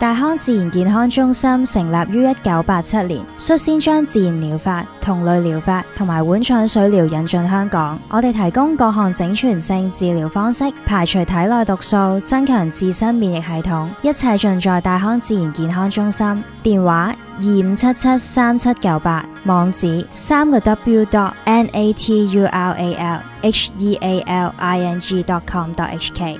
大康自然健康中心成立於1987年，率先將自然療法、同類療法同埋碗腸水療引進香港。我哋提供各項整全性治療方式，排除體內毒素，增強自身免疫系統，一切盡在大康自然健康中心。電話25773798，網址3w.natural.healing.com.hk。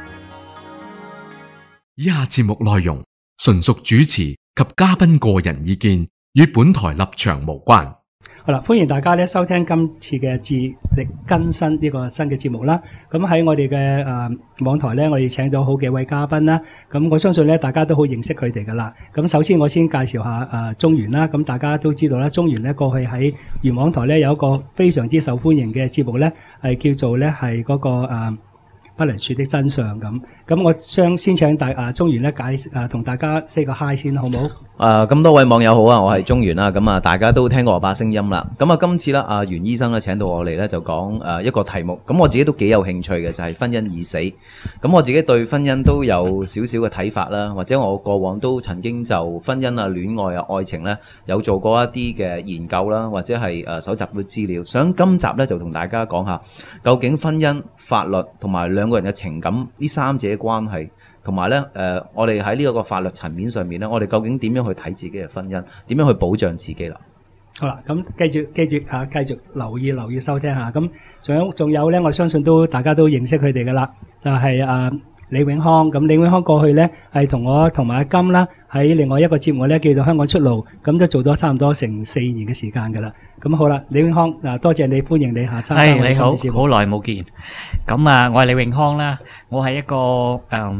以下節目內容純屬主持及嘉賓個人意見，與本台立場無關。 好啦，歡迎大家咧收聽今次嘅自力更新呢個新嘅節目啦。咁喺我哋嘅網台咧，我哋請咗好幾位嘉賓啦。咁我相信咧，大家都好認識佢哋噶啦。咁首先我先介紹下中原啦。咁大家都知道啦，中原咧過去喺原網台咧有一個非常之受歡迎嘅節目咧，係叫做咧係嗰個不能說的真相咁。咁我先請中原咧同大家 say 個 hi 先，好唔好？ 咁多位網友好啊，我係中原啦。咁啊，大家都聽過我把聲音啦。咁啊，今次啦，阿袁醫生咧請到我嚟咧，就講一個題目。咁我自己都幾有興趣嘅，就係婚姻已死。咁我自己對婚姻都有少少嘅睇法啦，或者我過往都曾經就婚姻啊、戀愛啊、愛情咧有做過一啲嘅研究啦，或者係搜集到資料。想今集咧就同大家講下，究竟婚姻、法律同埋兩個人嘅情感呢三者嘅關係。同埋咧，我哋喺呢一個法律層面上面咧，我哋究竟點樣去睇自己嘅婚姻，點樣去保障自己啦？ 好啦，咁繼續留意收聽下。咁仲有咧，我相信大家都認識佢哋噶啦，就係李永康。咁李永康過去咧係同我同埋阿金啦，喺另外一個節目咧叫做《香港出路》，咁都做咗差唔多成4年嘅時間噶啦。咁好啦，李永康多謝你，歡迎你參加我哋今次節目。 你好，好耐冇見。咁啊，我係李永康啦，我係一個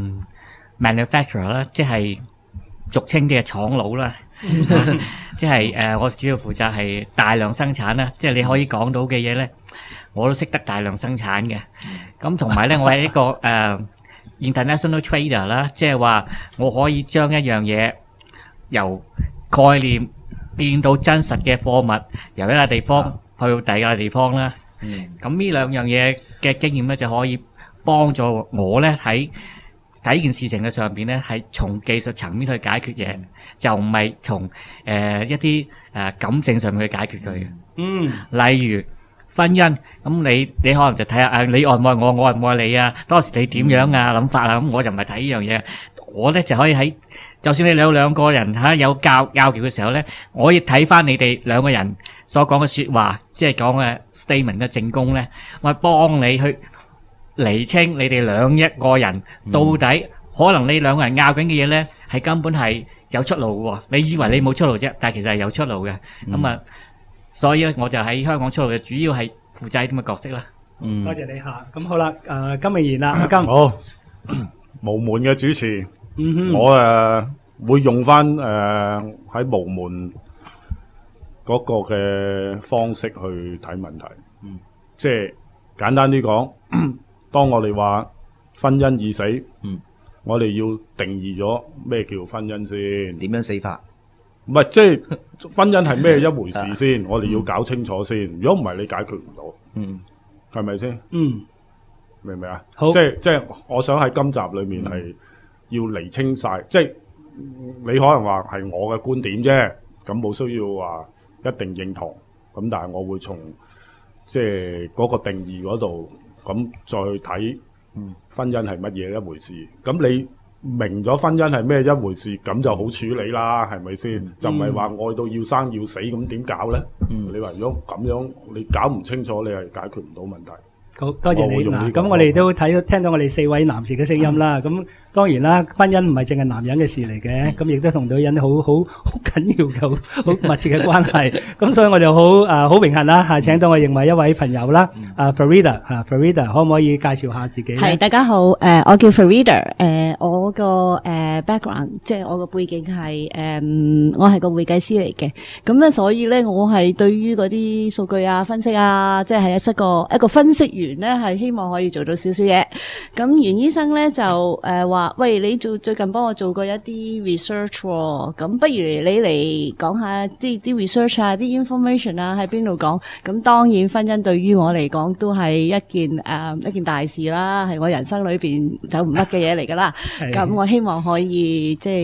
manufacturer 啦，即係俗稱啲嘅廠佬啦，即係我主要負責係大量生產啦，即係你可以講到嘅嘢咧，我都識得大量生產嘅。咁同埋咧，我係一個international trader 啦，即係話我可以將一樣嘢由概念變到真實嘅貨物，由一個地方去到第二個地方啦。咁呢兩樣嘢嘅經驗咧，就可以幫助我咧喺睇件事情嘅上邊咧，係從技術層面去解決嘢，就唔係從一啲感性上面去解決佢嘅。例如婚姻，咁你可能就睇下你愛唔愛我，我愛唔愛你啊？當時你點樣啊諗法啊？咁我就唔係睇呢樣嘢，我咧就可以喺，就算你兩個人有拗撬嘅時候咧，我可以睇翻你哋兩個人所講嘅說話，即係講嘅 statement 嘅證供咧，我幫你去釐清你哋一個人到底可能你兩個人拗緊嘅嘢咧，係根本係有出路嘅。你以為你冇出路啫，但係其實係有出路嘅。咁所以咧我就喺香港出路嘅主要係負責咁嘅角色啦。 多謝你吓。咁好啦，金美賢啦，阿金。 好，無門嘅主持，我會用翻喺無門嗰個嘅方式去睇問題。即係簡單啲講。當我哋話婚姻已死，我哋要定義咗咩叫婚姻先？點樣死法？唔係，即係婚姻係咩一回事先？我哋要搞清楚先。如果唔係，你解決唔到，係咪先？明唔明啊？好，即係我想喺今集裏面係要釐清晒，即係你可能話係我嘅觀點啫，咁冇需要話一定認同。咁但係我會從即係嗰個定義嗰度。咁再去睇婚姻係乜嘢一回事，咁你明咗婚姻係咩一回事，咁就好處理啦，係咪先？就唔係話愛到要生要死，咁點搞呢？你話如果咁樣你搞唔清楚，你係解決唔到問題。 好多謝你。咁我哋都聽到我哋4位男士嘅聲音啦。咁當然啦，婚姻唔係淨係男人嘅事嚟嘅，咁亦都同女人好緊要嘅、好密切嘅關係。咁所以我就好榮幸啦，請到我另外一位朋友啦，Farida 可唔可以介紹下自己？ 係，大家好，我叫 Farida，我個background 即係我個背景係我係個會計師嚟嘅。咁咧，所以咧我係對於嗰啲數據啊、分析啊，即係一個分析員咧，係希望可以做到少少嘢。咁袁醫生咧就話，喂，你最近幫我做過一啲 research 喎，咁不如你嚟講下啲 research 啊，啲 information 啊喺邊度講？咁當然婚姻對於我嚟講都係一件大事啦，係我人生裏邊走唔甩嘅嘢嚟噶啦。咁我希望可以即係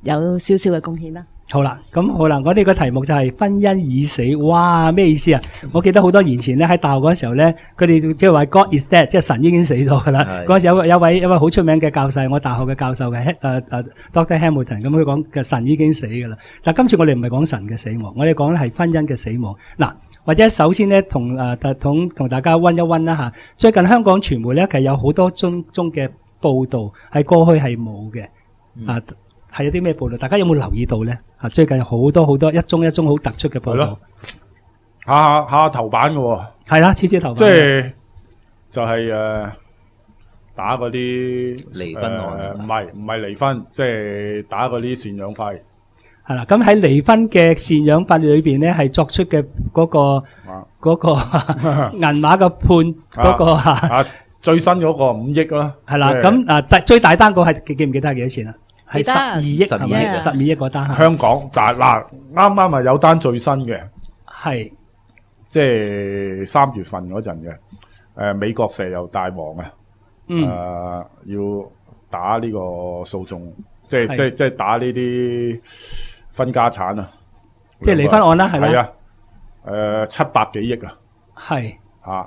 有少少嘅貢獻啦。 好啦，我哋個題目就係婚姻已死，哇咩意思啊？我記得好多年前咧喺大學嗰時候咧，佢哋即係話 God is dead， 即係神已經死咗噶啦。嗰時有位好出名嘅教授，我大學嘅教授嘅Dr. Hamilton， 咁佢講嘅神已經死噶啦。但今次我哋唔係講神嘅死亡，我哋講咧係婚姻嘅死亡。嗱，或者首先咧同大家溫一溫啦嚇。最近香港傳媒咧其實有好多宗嘅報導係過去係冇嘅啊。係有啲咩報道？大家有冇留意到咧？最近有好多一宗好突出嘅報道， 下頭版嘅喎。 係啦，次頭版。 就係打嗰啲離婚案， 唔係離婚，即係打嗰啲贍養費。 係啦，咁喺離婚嘅贍養費裏邊咧，係作出嘅嗰個銀碼嘅判嗰個最新嗰個5億啦。 係啦，咁最大單個係記唔記得係幾多錢啊？係12億，係咪 12 12億嗰單？ 香港，但嗱啱啱係有單最新嘅， 係即係3月份嗰陣嘅，美國石油大王啊，要打呢個訴訟，即係打呢啲分家產啊， 即係離婚案啦，係咪？ 係啊，700幾億啊， 係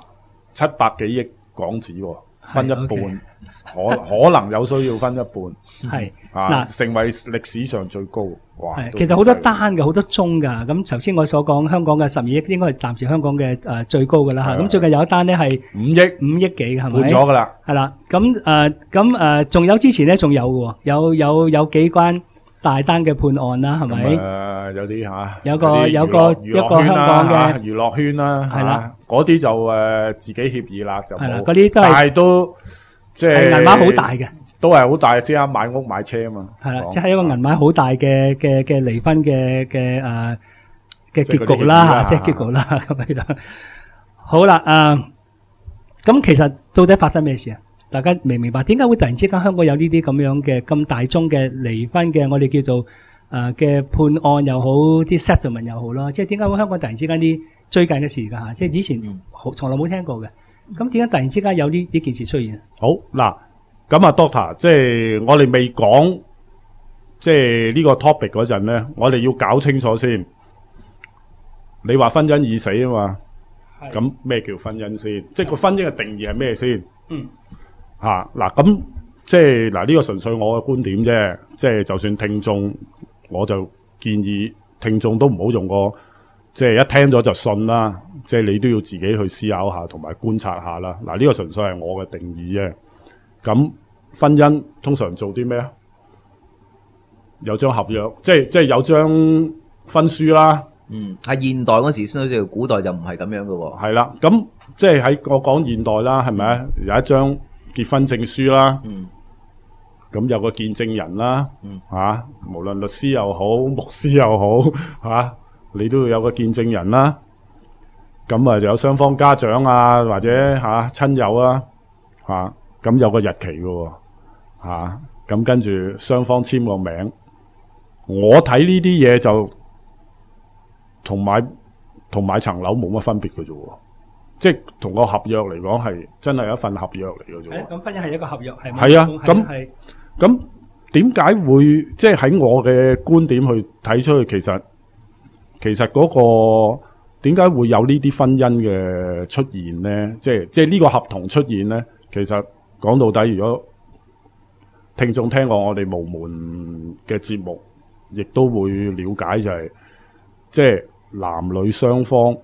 700幾億港紙喎，分一半。可能有需要分一半， 係成為歷史上最高。哇！ 其實好多單嘅，好多宗㗎。咁頭先我所講香港嘅12億應該係暫時香港嘅最高㗎啦嚇。咁最近有一單咧係5億幾嘅，係咪？ 判咗㗎啦。 係啦，咁仲有之前咧仲有嘅喎，有幾關大單嘅判案啦，係咪？ 有啲嚇， 有個香港嘅娛樂圈啦， 係啦， 嗰啲就自己協議啦，就冇。係啦， 嗰啲都係， 但係都。即係銀碼好大嘅， 都係好大，即刻買屋買車啊嘛。係啦，即係一個銀碼好大嘅離婚嘅結局啦，即係結局啦咁樣。好啦，咁其實到底發生咩事啊？大家明唔明白？點解會突然之間香港有呢啲咁樣嘅咁大宗嘅離婚嘅我哋叫做嘅判案又好，啲 settlement 又好咯？即係點解會香港突然之間啲最近嘅事㗎嚇？即係以前從來冇聽過嘅。咁點解突然之間有呢件事出現？ 好嗱，咁啊 Doctor， 即係我哋未講即係呢個 topic 嗰陣咧，我哋要搞清楚先。你話婚姻已死啊嘛？咁咩叫婚姻先？即係個婚姻嘅定義係咩先？嗱咁即係嗱呢個純粹我嘅觀點啫。即係就算聽眾，我就建議聽眾都唔好用個。即係一聽咗就信啦，即係你都要自己去思考下同埋觀察下啦。嗱，呢個純粹係我嘅定義啫。咁婚姻通常做啲咩啊？有張合約，即係有張婚書啦。 喺現代嗰時先好似古代就唔係咁樣嘅喎。係啦，咁即係喺我講現代啦，係咪啊？有一張結婚證書啦。咁有個見證人啦。無論律師又好，牧師又好，你都要有個見證人啦，咁啊就有雙方家長啊，或者親友啊，咁有個日期嘅喎，咁跟住雙方簽個名。我睇呢啲嘢就同買層樓冇乜分別嘅啫喎，即係同個合約嚟講係真係一份合約嚟嘅啫喎。 咁婚姻係一個合約係咪？ 係啊，咁點解會即係喺我嘅觀點去睇出去其實嗰個點解會有呢啲婚姻嘅出現呢？即係呢個合同出現呢？其實講到底，如果聽眾聽過我哋無門嘅節目，亦都會了解就係，即係男女雙方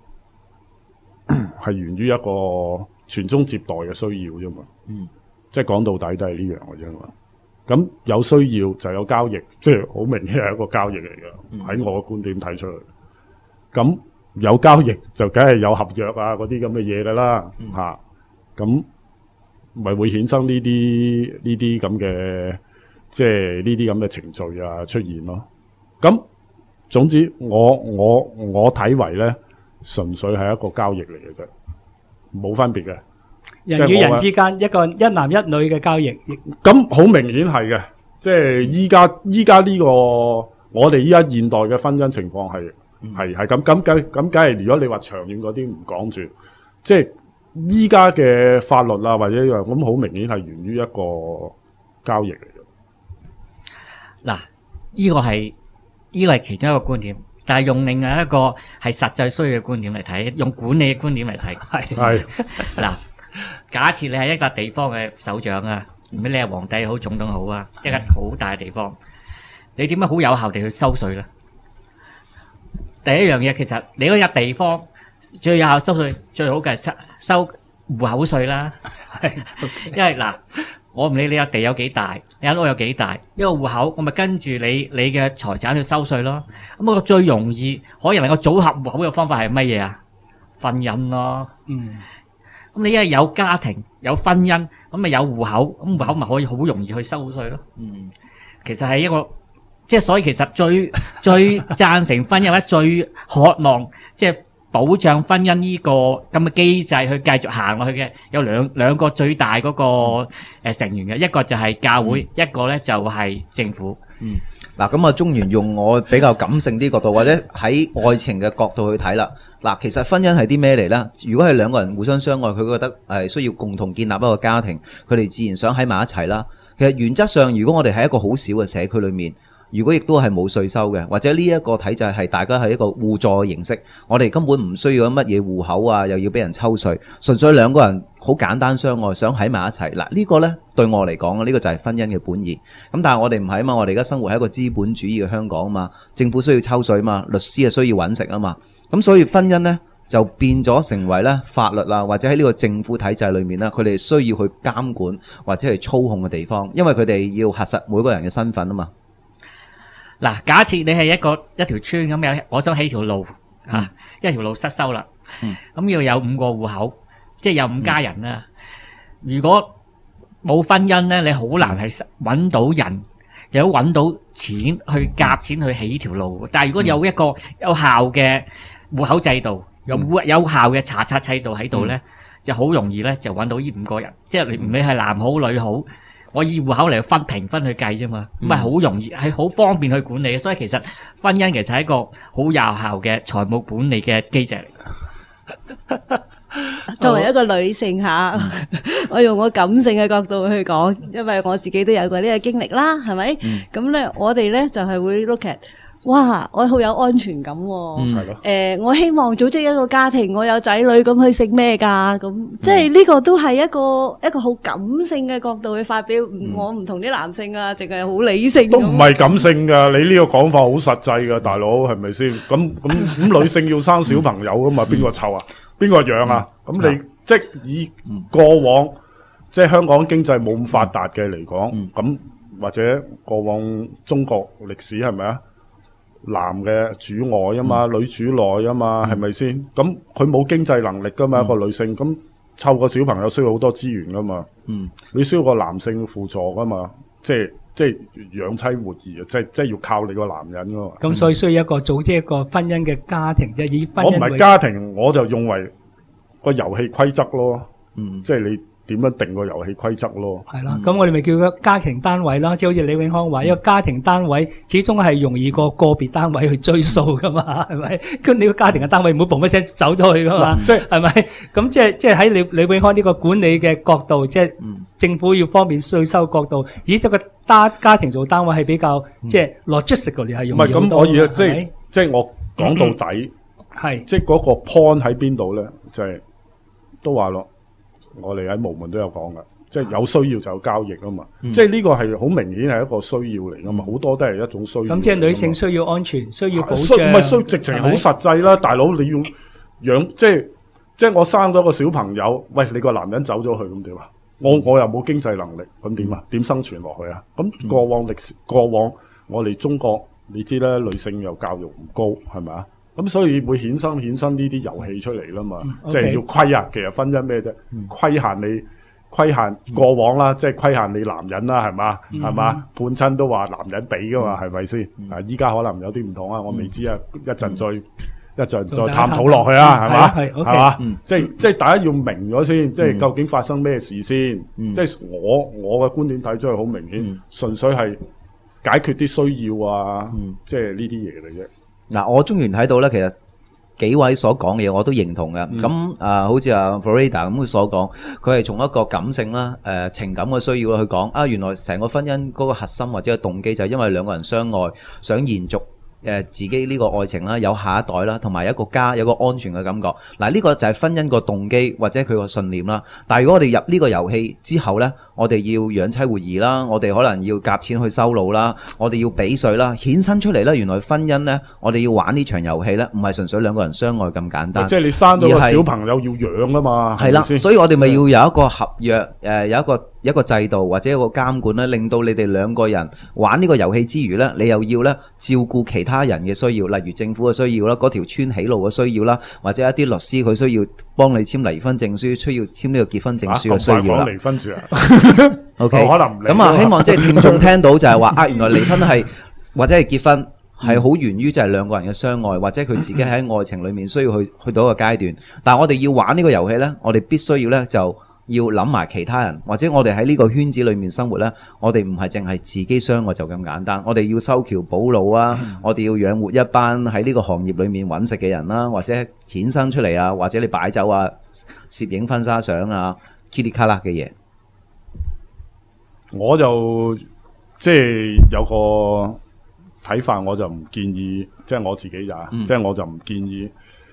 係源於一個傳宗接代嘅需要啫嘛。即係講到底都係呢樣嘅啫嘛。咁有需要就有交易，即係好明顯係一個交易嚟嘅。喺我嘅觀點睇出去，咁有交易就梗係有合約啊嗰啲咁嘅嘢噶啦，咁咪會衍生呢啲咁嘅，即係呢啲咁嘅程序啊出現咯。咁總之我睇為咧，純粹係一個交易嚟嘅啫，冇分別嘅。 人與人之間一男一女嘅交易， 咁好明顯係嘅。即係依家呢個我哋依家現代嘅婚姻情況係咁梗係。如果你話長遠嗰啲唔講住，即係依家嘅法律啊或者一樣咁，好明顯係源於一個交易嚟嘅。 嗱， 呢個係其中一個觀點，但係用另外一個係實際需要嘅觀點嚟睇，用管理嘅觀點嚟睇。 係嗱，假設你係一個地方嘅首長啊，唔知你係皇帝好、總統好啊，一個好大嘅地方，你點樣好有效地去收稅咧？第一樣嘢，其實你嗰個地方最有效收稅最好嘅係收戶口稅啦。因為嗱，我唔理你個地有幾大，你間屋有幾大，一個戶口我咪跟住你嘅財產去收稅咯。咁我最容易可以能夠組合戶口嘅方法係乜嘢啊？婚姻咯。咁你因為有家庭有婚姻，咁咪有戶口，咁戶口咪可以好容易去收稅咯。其實係一個。即係所以其實最贊成婚姻或者最渴望即係保障婚姻呢個咁嘅機制去繼續行落去嘅有兩個最大嗰個成員嘅，一個就係教會，一個咧就係政府。 嗱咁啊，中原用我比較感性啲角度，或者喺愛情嘅角度去睇啦。嗱，其實婚姻係啲咩嚟呢？如果係兩個人互相相愛，佢覺得係需要共同建立一個家庭，佢哋自然想喺埋一齊啦。其實原則上，如果我哋喺一個好小嘅社區裏面，如果亦都係冇稅收嘅，或者呢一個體制係大家係一個互助嘅形式，我哋根本唔需要乜嘢戶口啊，又要俾人抽稅，純粹兩個人好簡單相愛，想喺埋一齊。嗱，呢個呢對我嚟講，呢個就係婚姻嘅本意。咁但係我哋唔係啊嘛，我哋而家生活喺一個資本主義嘅香港啊嘛，政府需要抽稅啊嘛，律師係需要揾食啊嘛，咁所以婚姻呢就變咗成為咧法律啊，或者喺呢個政府體制裏面咧，佢哋需要去監管或者係操控嘅地方，因為佢哋要核實每個人嘅身份啊嘛。 嗱，假設你係一條村咁，我想起條路啊，一條路失修啦，咁要有5個戶口，即係有5家人啦。如果冇婚姻咧，你好難係揾到人，又揾到錢去夾錢去起條路。但係如果有一個有效嘅戶口制度，有效嘅查冊制度喺度咧，就好容易咧就揾到呢5個人，即係唔理係男好女好。我以戶口嚟評分去計啫嘛，咁係好容易，係好方便去管理嘅。所以其實婚姻其實係一個好有效嘅財務管理嘅機制嚟。 作為一個女性吓，我用我感性嘅角度去講，因為我自己都有過呢個經歷啦，係咪？咁咧，我哋咧就係會 look at。哇！我好有安全感喎。我希望組織一個家庭，我有仔女咁去食咩㗎？咁即係呢個都係一個好感性嘅角度去發表。我唔同啲男性啊，淨係好理性。 都唔係感性㗎，你呢個講法好實際㗎，大佬係咪先？咁女性要生小朋友㗎嘛？邊個湊啊？邊個養啊？咁你即以過往即係香港經濟冇咁發達嘅嚟講，咁或者過往中國歷史係咪啊？男嘅主外啊嘛，女主內啊嘛，係咪先？咁佢冇經濟能力噶嘛，一個女性咁湊個小朋友需要好多資源噶嘛。你需要個男性輔助噶嘛，即係養妻活兒啊，即係要靠你個男人噶嘛。 咁所以需要一個組織一個婚姻嘅家庭啫，以婚姻為。 我唔係家庭，我就用為個遊戲規則咯。即係你點樣定個遊戲規則咯？ 係啦，咁我哋咪叫個家庭單位啦，即係好似李永康話，一個家庭單位始終係容易過個別單位去追數噶嘛，係咪？咁你個家庭嘅單位唔會嘣一聲走咗去噶嘛，即係咪？咁即係喺李永康呢個管理嘅角度，即係政府要方便稅收角度，以咗個家庭做單位係比較即係 logistically 係容易好多。唔係咁可以啊， 即係我講到底係即係嗰個 point 喺邊度咧？就係都話咯。我哋喺無門都有講噶，即係有需要就有交易啊嘛，即係呢個係好明顯係一個需要嚟噶嘛，好多都係一種需要。咁即係女性需要安全，需要保障，唔係直情好實際啦，大佬你要養，即係我生咗個小朋友，喂你個男人走咗去咁點啊？我又冇經濟能力，咁點啊？點生存落去啊？咁過往我哋中國你知啦，女性又教育唔高，係咪啊？咁所以會衍生呢啲遊戲出嚟啦嘛，即係要規限。其實婚姻咩啫？規限過往啦，即係規限你男人啦，係嘛？係嘛？判親都話男人俾噶嘛，係咪先？啊，依家可能有啲唔同啊，我未知啊，一陣再探討落去啊，係嘛？係嘛？即係大家要明咗先，即係究竟發生咩事先？即係我嘅觀點睇出嚟好明顯，純粹係解決啲需要啊，即係呢啲嘢嚟啫。 嗱，我中原睇到咧，其實幾位所講嘅嘢我都認同嘅。咁好似阿 Florida 咁佢所講，佢係從一個感性啦、情感嘅需要去講啊，原來成個婚姻嗰個核心或者個動機就係因為兩個人相愛，想延續自己呢個愛情啦，有下一代啦，同埋有一個家，有個安全嘅感覺。嗱，呢個就係婚姻個動機或者佢個信念啦。但係如果我哋入呢個遊戲之後呢，我哋要養妻活兒啦，我哋可能要夾錢去收路啦，我哋要俾稅啦，衍生出嚟呢，原來婚姻呢，我哋要玩呢場遊戲呢，唔係純粹兩個人相愛咁簡單。 即係你生咗個小朋友要養啊嘛。係啦， 所以我哋咪要有一個合約，有一個制度或者一個監管咧，令到你哋兩個人玩呢個遊戲之餘呢，你又要呢照顧其他人嘅需要，例如政府嘅需要啦，嗰條村起路嘅需要啦，或者一啲律師佢需要幫你簽離婚證書，需要簽呢個結婚證書嘅需要啦。 離婚住啊 ？OK， 可能咁啊，希望即係聽眾聽到就係話啊，原來離婚係或者係結婚係好源於就係兩個人嘅相愛，或者佢自己喺愛情裡面需要去到一個階段。但係我哋要玩呢個遊戲呢，我哋必須要呢就要諗埋其他人，或者我哋喺呢個圈子裏面生活呢，我哋唔係淨係自己相愛就咁簡單，我哋要修橋補路啊，我哋要養活一班喺呢個行業裏面揾食嘅人啦，或者衍生出嚟啊，或者你擺酒啊、攝影婚紗相啊、kitty 卡啦嘅嘢。 我就即係有個睇法，我就唔建議，即係我自己咋，即係我就唔建議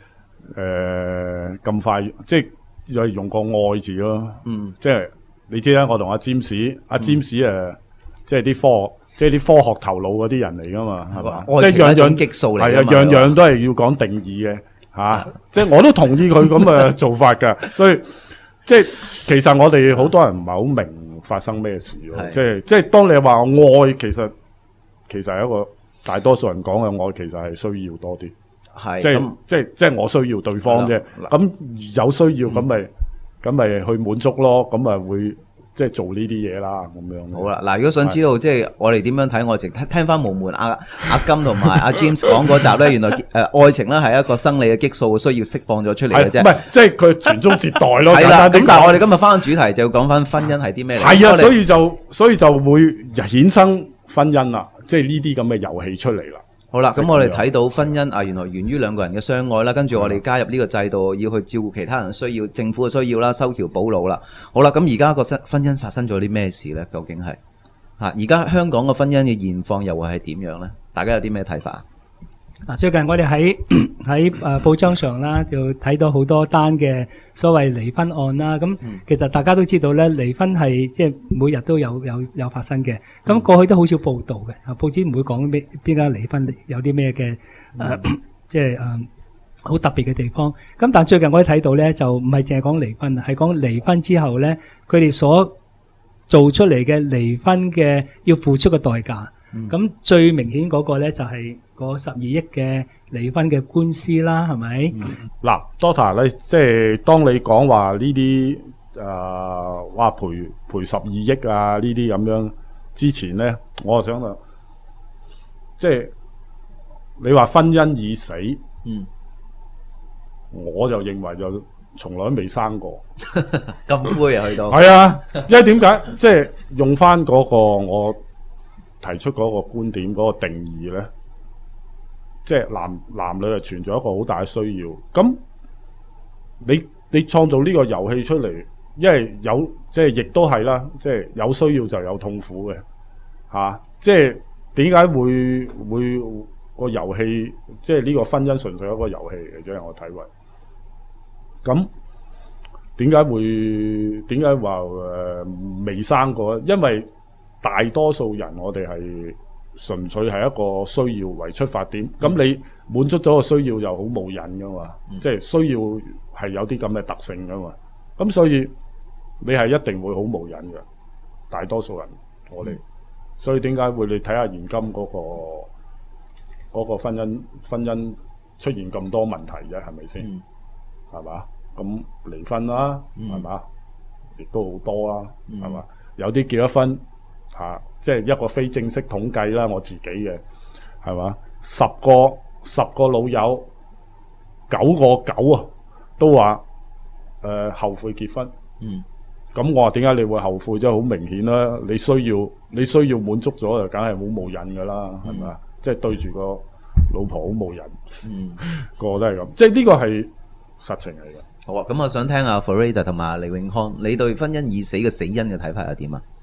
咁快，即係就用個愛字咯。即係你知啦，我同阿詹士，即係啲科學頭腦嗰啲人嚟噶嘛，係嘛？即係樣樣激素嚟，係啊，樣樣都係要講定義嘅嚇。即係我都同意佢咁嘅做法㗎，所以即係其實我哋好多人唔係好明發生咩事咯。即係當你話愛，其實係一個大多數人講嘅愛，其實係需要多啲。係即係我需要對方啫。咁有需要咁咪去滿足咯。咁咪會即係做呢啲嘢啦。咁樣好啦。嗱，如果想知道即係我哋點樣睇愛情，聽翻無門阿金同埋阿 James 講嗰集咧，原來愛情咧係一個生理嘅激素需要釋放咗出嚟嘅啫。 唔係即係佢傳宗接代咯。 係啦。咁但係我哋今日翻主題就要講翻婚姻係啲咩嚟？ 係啊，所以就會衍生婚姻啦。即係呢啲咁嘅遊戲出嚟啦。 好啦，咁我哋睇到婚姻啊，原來源於兩個人嘅相愛啦，跟住我哋加入呢個制度，要去照顧其他人嘅需要，政府嘅需要啦，修橋補路啦。好啦，咁而家個婚姻發生咗啲咩事呢？究竟係而家香港嘅婚姻嘅現況又會係點樣呢？大家有啲咩睇法？ 最近我哋喺報章上啦，就睇到好多單嘅所謂離婚案啦。咁其實大家都知道咧，離婚係即係每日都有發生嘅。咁過去都好少報導嘅，報紙唔會講邊間離婚有啲咩嘅即係好特別嘅地方。咁但最近我哋睇到咧，就唔係淨係講離婚，係講離婚之後咧，佢哋所做出嚟嘅離婚嘅要付出嘅代價。咁最明顯嗰個咧就係個12億嘅離婚嘅官司啦，係咪？ 嗱，Doctor 咧，即係當你講話呢啲話賠12億啊呢啲咁樣之前咧，我就想啦，即係你話婚姻已死，我就認為就從來都未生過。 咁灰啊，去到係啊，因為點解？即係用翻嗰個我提出嗰個觀點嗰個定義咧，即係男女係存在一個好大嘅需要。咁你創造呢個遊戲出嚟，因為有即係亦都係啦，即係有需要就有痛苦嘅嚇。即係點解會個遊戲，即係呢個婚姻純粹一個遊戲嚟啫？我睇為咁點解話未生過？因為大多數人我哋係純粹係一個需要為出發點，咁你滿足咗個需要又好冇癮噶嘛，即係需要係有啲咁嘅特性噶嘛，咁所以你係一定會好冇癮嘅，大多數人我哋，所以點解會你睇下現今嗰個婚姻出現咁多問題啫，係咪先？係嘛？咁離婚啦，係嘛？亦都好多啦，係嘛？有啲結咗婚。即係一個非正式統計啦，我自己嘅係嘛，10個老友9個9啊，都話後悔結婚。咁我話點解你會後悔？即係好明顯啦，你需要滿足咗就梗係冇癮㗎啦，係咪？即係對住個老婆好冇人，個個都係咁，即係呢個係實情嚟嘅。 好啊，咁我想聽阿 Farida 同埋李永康，你對婚姻已死嘅死因嘅睇法係點啊？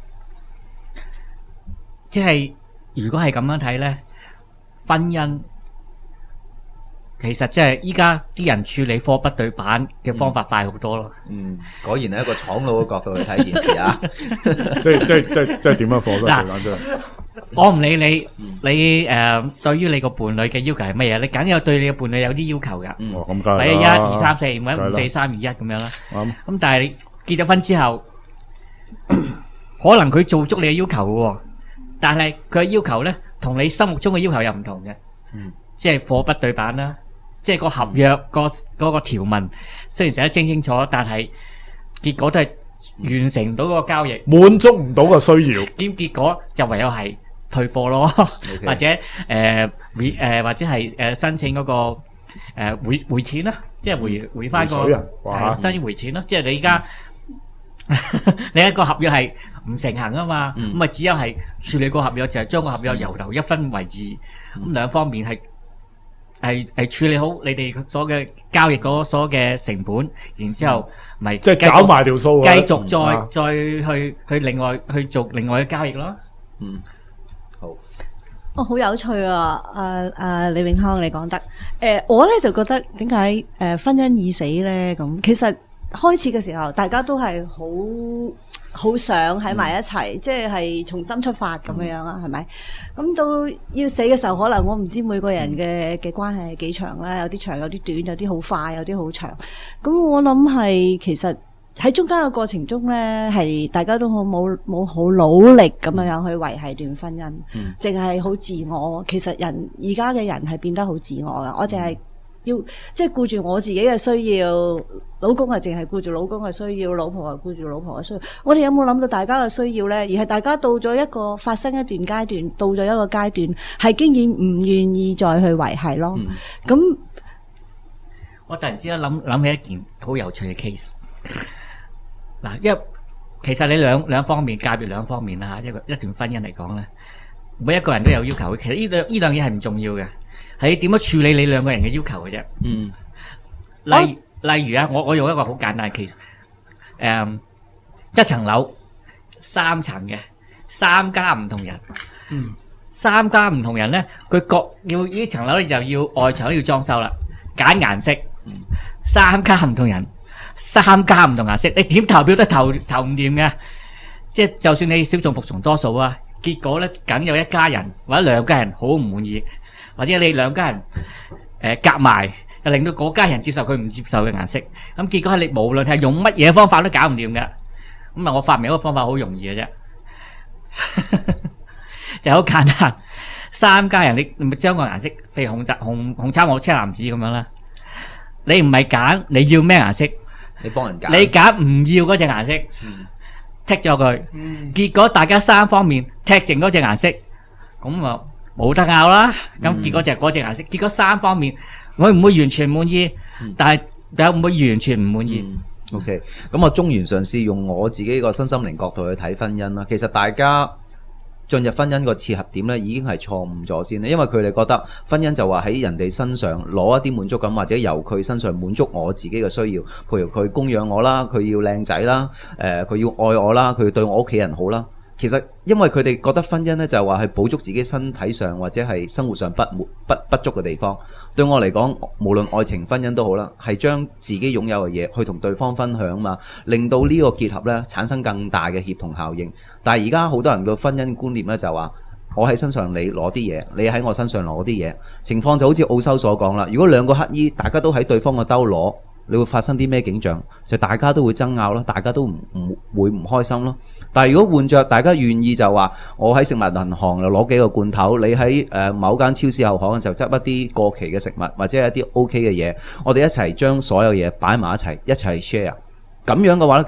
即係如果係咁樣睇咧，婚姻其實即係依家啲人處理貨不對版嘅方法快好多咯。 果然係一個廠佬嘅角度去睇件事啊！ 即係點樣貨不對版啫？ 我唔理你，你對於你個伴侶嘅要求係乜嘢？你梗有對你嘅伴侶有啲要求㗎。 咁梗係啦。 或者1、2、3、4，或者5、4、3、2、1咁樣啦。咁但係你結咗婚之後，可能佢做足你嘅要求嘅喎，但係佢嘅要求咧，同你心目中嘅要求又唔同嘅。即係貨不對版啦。即係個合約嗰個條文雖然寫得清清楚，但係結果都係完成唔到嗰個交易， 滿足唔到個需要。 結果就唯有係退貨咯，或者或者係申請嗰個回錢啦，即係回翻個申請回錢咯。即係你而家你一個合約係唔成行啊嘛，咁咪只有係處理個合約，就係將個合約由頭一分為二，咁兩方面係處理好你哋所嘅交易嗰所嘅成本，然之後咪即係搞埋條數， 繼續再去另外去做另外嘅交易咯。 好，好有趣啊！李永康你講得，我咧就覺得點解婚姻已死咧？咁其實開始嘅時候，大家都係好想喺埋一齊，即係重新出發咁樣啦，係咪？咁到要死嘅時候，可能我唔知每個人嘅關係係幾長啦，有啲長，有啲短，有啲好快，有啲好長。咁我諗係其實喺中間嘅過程中咧，係大家都冇好努力咁樣去維繫段婚姻，淨係好自我。其實而家嘅人係變得好自我噶，我淨係要即係顧住我自己嘅需要，老公係淨係顧住老公嘅需要，老婆係顧住老婆嘅需要。我哋有冇諗到大家嘅需要呢？而係大家到咗一個發生一段階段，到咗一個階段，係經已唔願意再去維繫咯。咁我突然之間諗起一件好有趣嘅 case。嗱，因為其實你兩方面界別兩方面啦，一段婚姻嚟講咧，每一個人都有要求嘅。其實呢兩嘢係唔重要嘅。係點樣處理你兩個人嘅要求嘅啫。例如啊，我用一個好簡單嘅 case。一層樓3層嘅，3家唔同人。3家唔同人咧，佢各要呢層樓咧就要外牆都要裝修啦，揀顏色。3家唔同人，3家唔同顏色，你點投票都投唔掂嘅。即係就算你小眾服從多數啊，結果咧梗有一家人或者兩家人好唔滿意。或者你兩家人夾埋，又令到嗰家人接受佢唔接受嘅顏色，咁結果係你無論係用乜嘢方法都搞唔掂嘅。咁啊，我發明一個方法好容易嘅啫，就好簡單。3家人你咪將個顏色，譬如紅橙黃青藍紫咁樣啦。你唔係揀你要咩顏色， 你幫人揀， 你揀唔要嗰隻顏色，剔咗佢。結果大家3方面剔淨嗰隻顏色，咁啊〜冇得拗啦，咁結果就係嗰隻顏色。結果3方面，會唔會完全滿意？但係有唔會完全唔滿意 ？OK，咁我中原嘗試用我自己個身心靈角度去睇婚姻啦。其實大家進入婚姻個切合點咧，已經係錯誤咗先，因為佢哋覺得婚姻就話喺人哋身上攞一啲滿足感，或者由佢身上滿足我自己嘅需要。譬如佢供養我啦，佢要靚仔啦，佢要愛我啦，佢要對我屋企人好啦。其實因為佢哋覺得婚姻咧就係話係補足自己身體上或者係生活上不足嘅地方。對我嚟講，無論愛情婚姻都好啦，係將自己擁有嘅嘢去同對方分享嘛，令到呢個結合咧產生更大嘅協同效應。但係而家好多人嘅婚姻觀念咧就話，我喺身上你攞啲嘢，你喺我身上攞啲嘢。情況就好似奧修所講啦，如果兩個乞兒大家都喺對方個兜攞，你會發生啲咩景象？就大家都會爭拗咯，大家都會唔開心咯。但係如果換着大家願意就話，我喺食物銀行就攞幾個罐頭，你喺某間超市後巷就執一啲過期嘅食物或者係一啲 OK 嘅嘢，我哋一齊將所有嘢擺埋一齊 share。咁樣嘅話咧，其實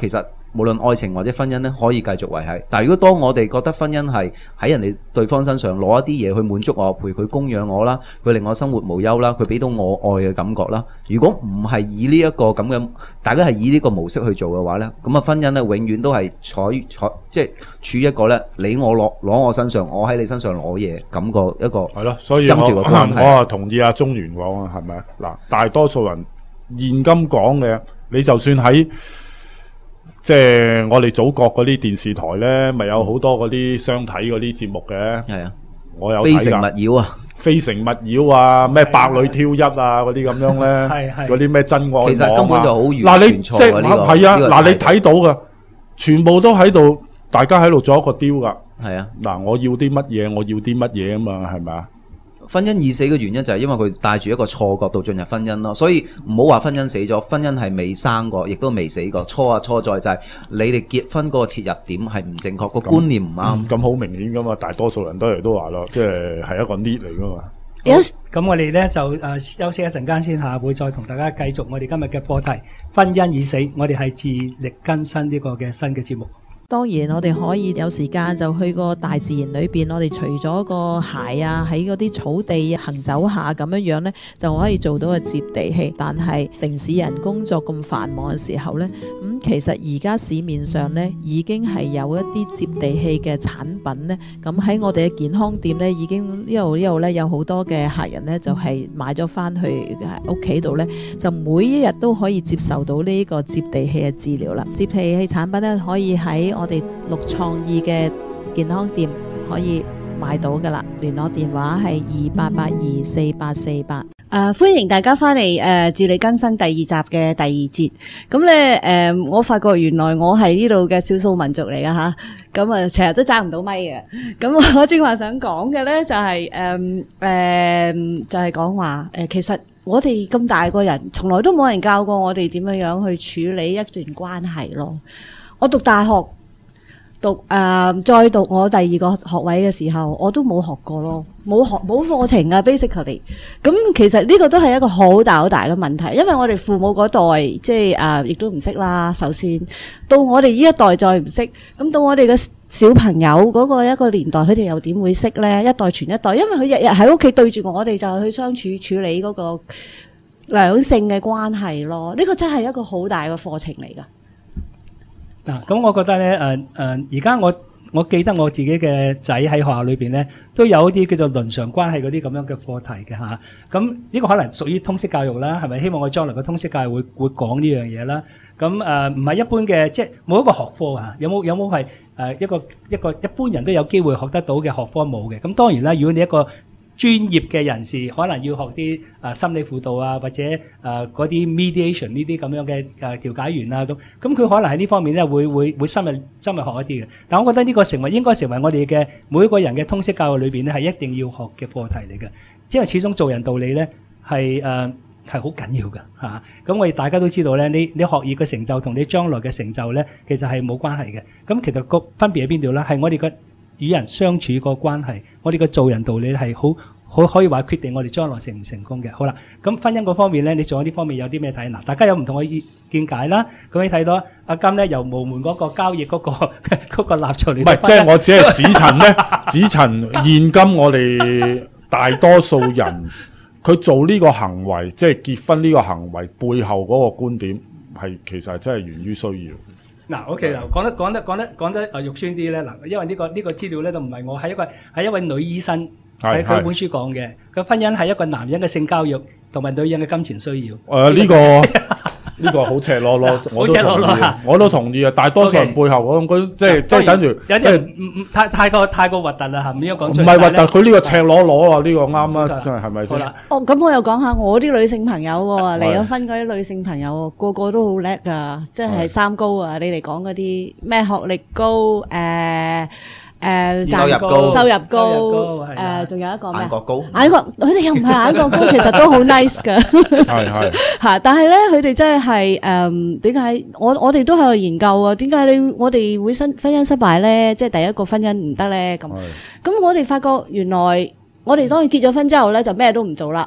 無論愛情或者婚姻咧，可以繼續維繫。但係如果當我哋覺得婚姻係喺人哋對方身上攞一啲嘢去滿足我，陪佢供養我啦，佢令我生活無憂啦，佢俾到我愛嘅感覺啦。如果唔係以呢一個咁嘅，大家係以呢個模式去做嘅話咧，咁啊婚姻咧永遠都係即係處於一個咧，你我攞我身上，我喺你身上攞嘢感覺一個係咯。所以爭奪嘅關係。 我啊同意阿中原講啊，係咪啊？嗱，大多數人現今講嘅，你就算喺即係我哋祖國嗰啲電視台咧，咪有好多嗰啲相睇嗰啲節目嘅。 係啊， 我有非誠睇㗎。 勿擾啊！ 非誠勿擾啊，咩百裏挑一啊，嗰啲咁樣咧，嗰啲咩真愛網啊， 其實根本就好完嗱，你全錯即係啊呢個係啊， 呢個嗱，你態度睇到噶，全部都喺度，大家喺度做一個雕噶。 係啊， 嗱，我要啲乜嘢，我要啲乜嘢啊嘛，係咪啊？ 婚姻已死嘅原因就係因為佢帶住一個錯覺度進入婚姻咯，所以唔好話婚姻死咗，婚姻係未生過，亦都未死過。錯在就係你哋結婚嗰個切入點係唔正確，個觀念唔啱。 咁好明顯噶嘛，大多數人都話咯，即係一個 need 嚟噶嘛。 Yes， 咁我哋咧就休息一陣間先，下會再同大家繼續我哋今日嘅課題，婚姻已死，我哋係自力更新呢個嘅新嘅節目。 當然，我哋可以有時間就去個大自然裏邊，我哋除咗個鞋啊，喺嗰啲草地行走下咁樣呢，就可以做到個接地氣。但係城市人工作咁繁忙嘅時候呢，其實而家市面上呢已經係有一啲接地氣嘅產品呢。咁喺我哋嘅健康店呢，已經呢度呢有好多嘅客人呢，就係買咗翻去屋企度呢，就每一日都可以接受到呢個接地氣嘅治療啦。接地氣產品呢，可以喺我哋綠創意嘅健康店可以買到噶啦，聯絡電話係28824848。 歡迎大家翻嚟自力更新第二集嘅第二節。咁咧我發覺原來我係呢度嘅少數民族嚟噶吓，咁啊成日都揸唔到咪嘅。咁我正話想講嘅咧就係就係講話其實我哋咁大個人，從來都冇人教過我哋點樣樣去處理一段關係咯。我讀大學。再讀我第二個學位嘅時候，我都冇學過咯，冇課程啊 basically。咁其實呢個都係一個好大嘅問題，因為我哋父母嗰代即係亦都唔識啦。首先到我哋呢一代再唔識，咁到我哋嘅小朋友嗰個一個年代，佢哋又點會識呢？一代傳一代，因為佢日日喺屋企對住我哋，就係去相處處理嗰個兩性嘅關係咯。呢個真係一個好大嘅課程嚟㗎。 嗱，咁我覺得咧，而家我記得我自己嘅仔喺學校裏邊咧，都有一啲叫做倫常關係嗰啲咁樣嘅課題嘅嚇。咁呢個可能屬於通識教育啦，係咪？希望我將來嘅通識教育會講呢樣嘢啦。咁唔係一般嘅，即係冇一個學科啊。有冇係一個一般人都有機會學得到嘅學科冇嘅。咁當然啦，如果你一個專業嘅人士可能要學啲心理輔導啊，或者嗰啲 mediation 呢啲咁樣嘅調解員啊，咁佢可能喺呢方面咧會深入學一啲嘅。但我覺得呢個應該成為我哋嘅每一個人嘅通識教育裏邊咧係一定要學嘅課題嚟嘅，因為始終做人道理咧係好緊要嘅嚇。咁我哋大家都知道咧，你學業嘅成就同你將來嘅成就咧，其實係冇關係嘅。咁其實個分別喺邊度咧？係我哋嘅與人相處個關係，我哋嘅做人道理係好可以話決定我哋將來成唔成功嘅。好啦，咁婚姻嗰方面咧，你仲有呢方面有啲咩睇？嗱，大家有唔同嘅見解啦。咁你睇到阿金咧由無門嗰個交易嗰個立場嚟， 唔係，即係我只係指陳咧，指陳現今我哋大多數人佢做呢個行為，即係結婚呢個行為背後嗰個觀點係其實真係源於需要。 嗱，OK 啦，講得肉酸啲咧，嗱，因為呢個資料咧都唔係我，係一位女醫生喺佢本書講嘅，佢婚姻係一個男人嘅性交易同埋女人嘅金錢需要。呢個好赤裸裸，我都同意啊！大多數人背後嗰種即係等於即係太過核突啦，唔應該講出嚟。 唔係核突，佢呢個赤裸裸啊，呢個啱啊，真係係咪先？ 哦，咁我又講下我啲女性朋友喎，離咗婚嗰啲女性朋友，個個都好叻㗎，即係三高啊！你哋講嗰啲咩學歷高收入高， 仲有一個咩？ 眼角高， 佢哋又唔係眼角高，其實都好 nice 㗎。係嚇，但係咧，佢哋真係點解？我哋都喺度研究啊，點解我哋會婚姻失敗咧？即係第一個婚姻唔得咧咁。咁我哋發覺原來我哋當然結咗婚之後咧，就咩都唔做啦。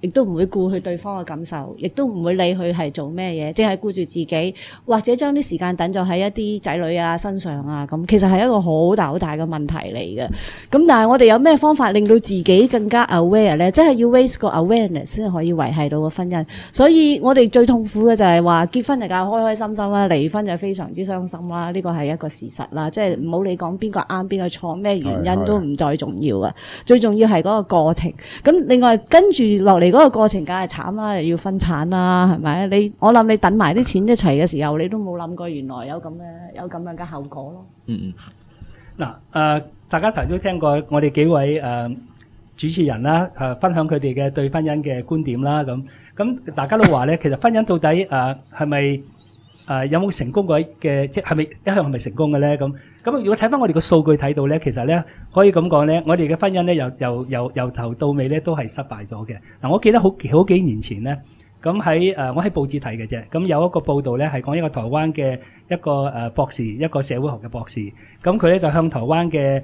亦都唔會顧佢對方嘅感受，亦都唔會理佢係做咩嘢，淨係顧住自己，或者將啲時間等咗喺一啲仔女啊身上啊咁，其實係一個好大嘅問題嚟嘅。咁但係我哋有咩方法令到自己更加 aware 咧？即係要 raise 個 awareness 先可以維繫到個婚姻。所以我哋最痛苦嘅就係話結婚就梗係開開心心啦，離婚就非常之傷心啦。呢個係一個事實啦，即係唔好你講邊個啱邊個錯，咩原因都唔再重要啊。最重要係嗰個過程。咁另外跟住落嚟嗰個過程梗係慘啦，又要分產啦，係咪？我諗你等埋啲錢一齊嘅時候，你都冇諗過原來有咁樣嘅後果咯。 嗱，大家成日都聽過我哋幾位主持人啦，分享佢哋嘅對婚姻嘅觀點啦，咁大家都話咧，其實婚姻到底係咪有冇成功嘅，即係咪一向係咪成功嘅咧？咁如果睇翻我哋個數據睇到咧，其實咧可以咁講咧，我哋嘅婚姻咧由頭到尾咧都係失敗咗嘅。嗱，我記得好幾年前咧，咁我喺報紙睇嘅啫，咁有一個報道咧係講一個台灣嘅一個博士，一個社會學嘅博士，咁佢咧就向台灣嘅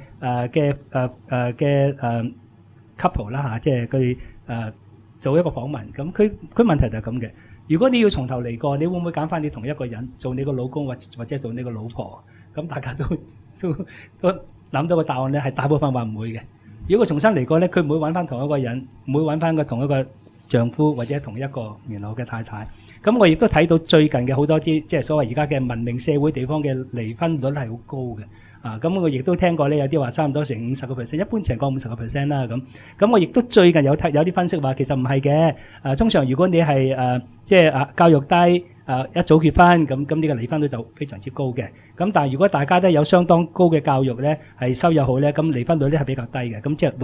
couple 啦嚇，即係佢做一個訪問，咁佢問題就係咁嘅。如果你要從頭嚟過，你會唔會揀翻你同一個人做你個老公或者做你個老婆？咁大家都諗到個答案咧，係大部分話唔會嘅。如果佢重新嚟過咧，佢唔會揾翻同一個人，唔會揾翻同一個丈夫或者同一個原來嘅太太。咁我亦都睇到最近嘅好多啲即係所謂而家嘅文明社會地方嘅離婚率係好高嘅。咁我亦都聽過咧，有啲話差唔多成50%，一般成個50%啦。咁我亦都最近有啲分析話，其實唔係嘅。通常如果你係即係教育低，一早結婚，咁呢個離婚率就非常之高嘅。咁但係如果大家都有相當高嘅教育咧，係收入好咧，咁離婚率咧係比較低嘅。咁即係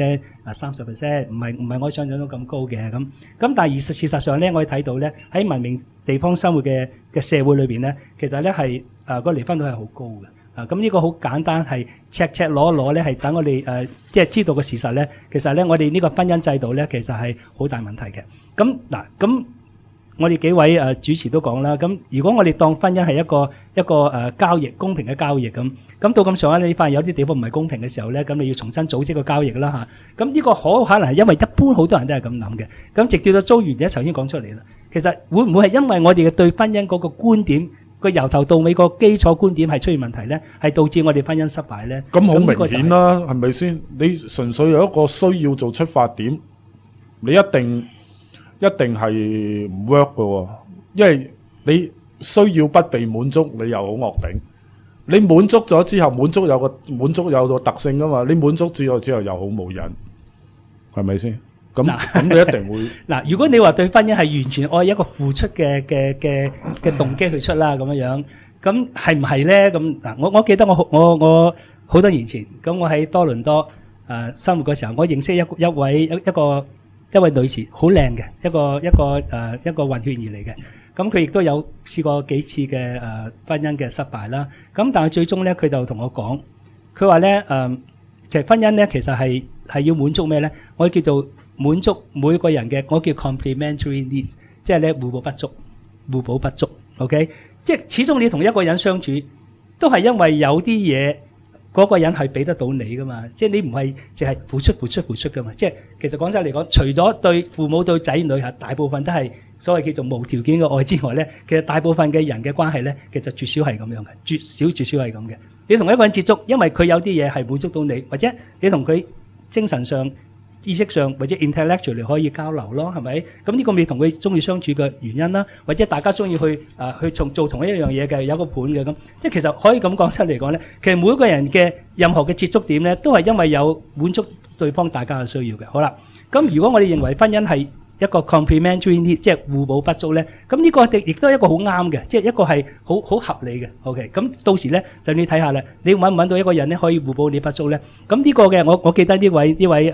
60%、30%，唔係我想象中咁高嘅。咁但係事實上咧，我哋睇到咧喺文明地方生活嘅社會裏邊咧，其實咧係個離婚率係好高嘅。咁呢個好簡單，係赤裸裸咧，係等我哋即係知道個事實咧。其實咧，我哋呢個婚姻制度咧，其實係好大問題嘅。咁我哋幾位主持都講啦。咁如果我哋當婚姻係一個交易，公平嘅交易咁到咁上下，你發現有啲地方唔係公平嘅時候咧，咁你要重新組織個交易啦嚇。咁呢個可能係因為一般好多人都係咁諗嘅。咁直至到租完者頭先講出嚟啦，其實會唔會係因為我哋嘅對婚姻嗰個觀點？個由頭到尾個基礎觀點係出現問題咧，係導致我哋婚姻失敗咧。 咁好明顯啦，係咪先？你純粹有一個需要做出發點，你一定係唔 work 㗎喎，因為你需要不被滿足，你又好惡頂。你滿足咗之後，滿足有個特性㗎嘛，你滿足之後又好冇癮，係咪先？咁你一定會嗱，如果你話對婚姻係完全愛一個付出嘅動機去出啦咁樣，咁係唔係咧？咁嗱，我記得我好多年前，咁我喺多倫多生活嘅時候，我認識一位女士，好靚嘅一個混血兒嚟嘅。咁佢亦都有試過幾次嘅婚姻嘅失敗啦。咁但係最終咧，佢就同我講，佢話咧其實婚姻咧其實係要滿足咩咧？我叫做滿足每個人嘅，我叫 complementary needs， 即係咧互補不足。OK， 即係始終你同一個人相處，都係因為有啲嘢嗰個人係俾得到你噶嘛。即係你唔係淨係付出噶嘛。即係其實講真嚟講，除咗對父母對仔女係大部分都係所謂叫做無條件嘅愛之外咧，其實大部分嘅人嘅關係咧，其實絕少係咁樣嘅，絕少係咁嘅。你同一個人接觸，因為佢有啲嘢係滿足到你，或者你同佢精神上、意識上或者 intellectually 可以交流咯，係咪？咁呢個咪同佢中意相處嘅原因啦，或者大家中意去做同一樣嘢嘅，有個伴嘅咁。即係其實可以咁講出嚟講咧，其實每一個人嘅任何嘅接觸點咧，都係因為有滿足對方大家嘅需要嘅。好啦，咁如果我哋認為婚姻係一個 complementary need， 即係互補不足咧，咁呢個亦都係一個好啱嘅，即係一個係好合理嘅。OK， 咁到時咧就你睇下啦，你揾唔揾到一個人咧可以互補你不足咧？咁呢個嘅我記得呢位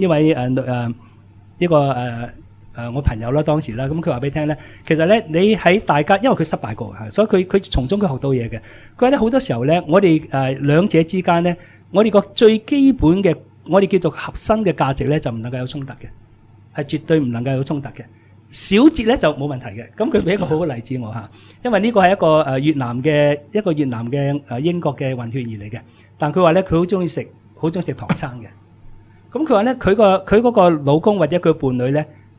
我朋友啦當時啦，咁佢話俾你聽咧，其實咧你喺大家因為佢失敗過，所以佢從中佢學到嘢嘅。佢話咧好多時候咧，我哋兩者之間咧，我哋個最基本嘅我哋叫做核心嘅價值咧，就唔能夠有衝突嘅。係絕對唔能夠有衝突嘅，小節咧就冇問題嘅。咁佢俾一個好好例子我嚇，因為呢個係一個越南嘅英國嘅混血兒嚟嘅，但佢話咧佢好中意食唐餐嘅。咁佢話咧佢嗰個老公或者佢伴侶咧，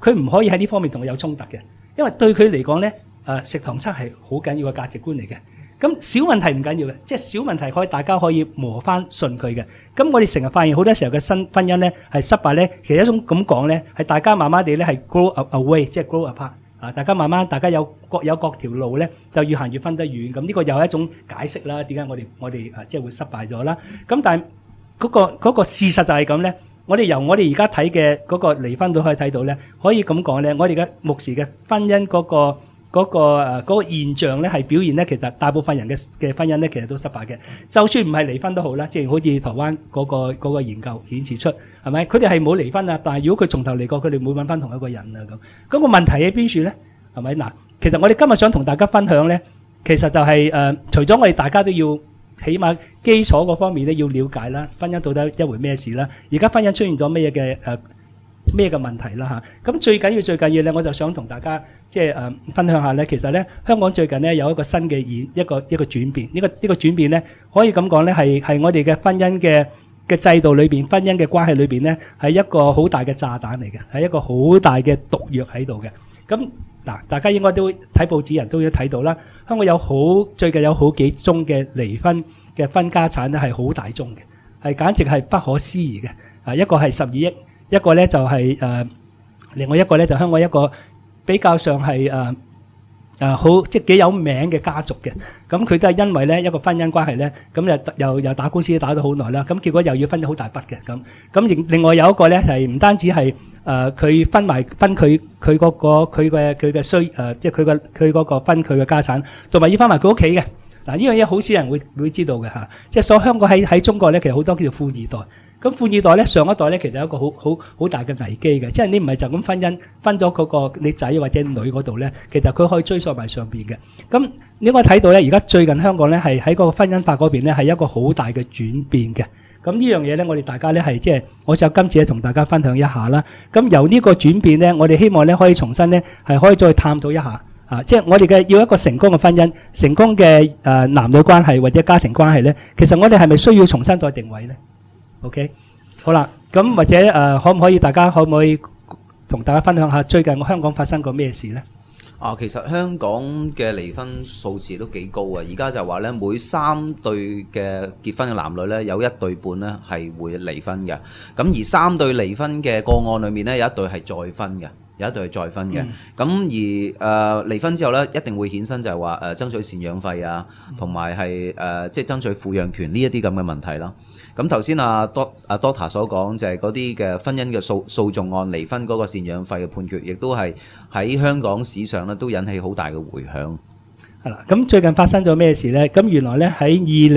佢唔可以喺呢方面同佢有衝突嘅，因為對佢嚟講咧，食堂餐係好緊要嘅價值觀嚟嘅。咁小問題唔緊要嘅，即係小問題大家可以磨翻順佢嘅。咁我哋成日發現好多時候嘅新婚姻咧係失敗咧，其實一種咁講咧係大家慢慢地咧係 grow away， 即係 grow apart。大家慢慢，大家各有各條路咧，就越行越分得遠。咁呢個又係一種解釋啦。點解我哋即係會失敗咗啦？咁但係嗰個事實就係咁咧。我哋由我哋而家睇嘅嗰個離婚都可以睇到咧，可以咁講咧，我哋嘅目前嘅婚姻嗰個現象咧，係表現咧，其實大部分人嘅婚姻咧，其實都失敗嘅。就算唔係離婚都好啦，即係好似台灣嗰個研究顯示出，係咪？佢哋係冇離婚啊，但係如果佢從頭嚟過，佢哋會揾翻同一個人啊咁。咁個問題喺邊處咧？係咪嗱？其實我哋今日想同大家分享咧，其實就係除咗我哋大家都要起碼基礎嗰方面咧要了解啦，婚姻到底一回咩事啦？而家婚姻出現咗咩嘅問題啦嚇？咁最緊要咧，我就想同大家即係分享下咧。其實咧，香港最近咧有一個新嘅一個轉變。呢個轉變咧，可以咁講咧，係我哋嘅婚姻嘅制度裏邊，婚姻嘅關係裏邊咧，係一個好大嘅炸彈嚟嘅，係一個好大嘅毒藥喺度嘅。咁嗱，大家應該都睇報紙人都睇到啦。香港最近有好幾宗嘅離婚嘅分家產咧，係好大宗嘅，係簡直係不可思議嘅。一個係12億，一個咧就係另外一個咧就香港一個比較上係好即係幾有名嘅家族嘅。咁佢都係因為咧一個婚姻關係咧，咁又打官司打咗好耐啦。咁結果又要分咗好大筆嘅咁。另外有一個咧係唔單止係佢分佢嘅即係佢嗰個分佢嘅家產，同埋要分埋佢屋企嘅。嗱，呢樣嘢好少人會知道嘅嚇。即係所以香港喺中國咧，其實好多叫做富二代。咁富二代咧，上一代咧，其實有一個好大嘅危機嘅，即係你唔係就咁婚姻分咗嗰個你仔或者女嗰度咧，其實佢可以追溯埋上邊嘅。咁你可以睇到咧，而家最近香港咧係喺個婚姻法嗰邊咧係一個好大嘅轉變嘅。咁呢樣嘢咧，我哋大家咧係即係，我想今次咧同大家分享一下啦。咁由呢個轉變咧，我哋希望咧可以重新咧係可以再探討一下即係我哋要一個成功嘅婚姻、成功嘅男女關係或者家庭關係咧，其實我哋係咪需要重新再定位咧？OK， 好啦，咁或者大家可唔可以同大家分享下最近香港發生過咩事咧？ 其實香港嘅離婚數字都幾高啊！而家就話咧，每3對嘅結婚嘅男女咧，有1對半咧係會離婚嘅。咁而3對離婚嘅個案裏面咧，有1對係再婚嘅。有一對係再婚嘅，咁而離婚之後咧，一定會衍生就係話爭取贍養費啊，同埋係即係爭取撫養權呢一啲咁嘅問題啦。咁頭先阿 Doctor 所講就係嗰啲嘅婚姻嘅訴訟案離婚嗰個贍養費嘅判決，亦都係喺香港史上咧都引起好大嘅迴響。 係啦，咁最近發生咗咩事咧？咁原來咧喺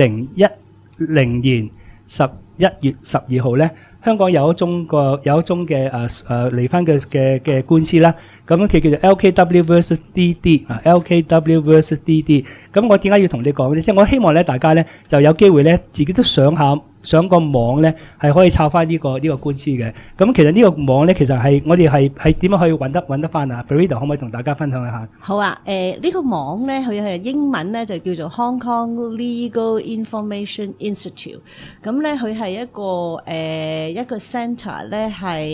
2010年11月12號咧。香港有一宗嘅離婚嘅官司啦，咁佢叫做 LKW versus DD LKW versus DD。咁我點解要同你講咧？即係我希望咧，大家咧就有機會咧，自己都上個網咧，係可以抄翻呢個官司嘅。咁其實呢個網咧，其實係我哋係點樣可以揾得翻啊 ？Farida 可唔可以同大家分享一下？ 好啊，呢個網咧，佢係英文咧就叫做 Hong Kong Legal Information Institute。咁咧，佢係一個 centre 咧，係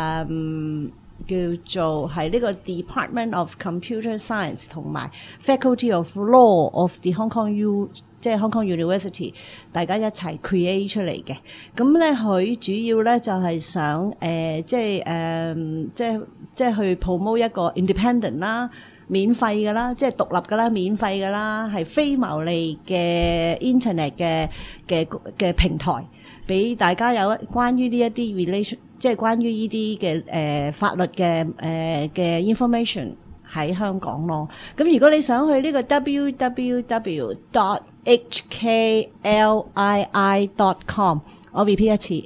叫做係呢個 Department of Computer Science 同埋 Faculty of Law of the Hong Kong即係 Hong Kong University， 大家一齊 create 出嚟嘅。咁咧，佢主要咧就係想即係去 promote 一個 independent 啦、免費㗎啦、即係獨立㗎啦、免費㗎啦，係非牟利嘅 internet 嘅平台，俾大家有關於呢一啲 relation， 即係關於呢啲嘅法律嘅information 喺香港咯。咁如果你想去呢個 www.hklii.com， 我 repeat 一次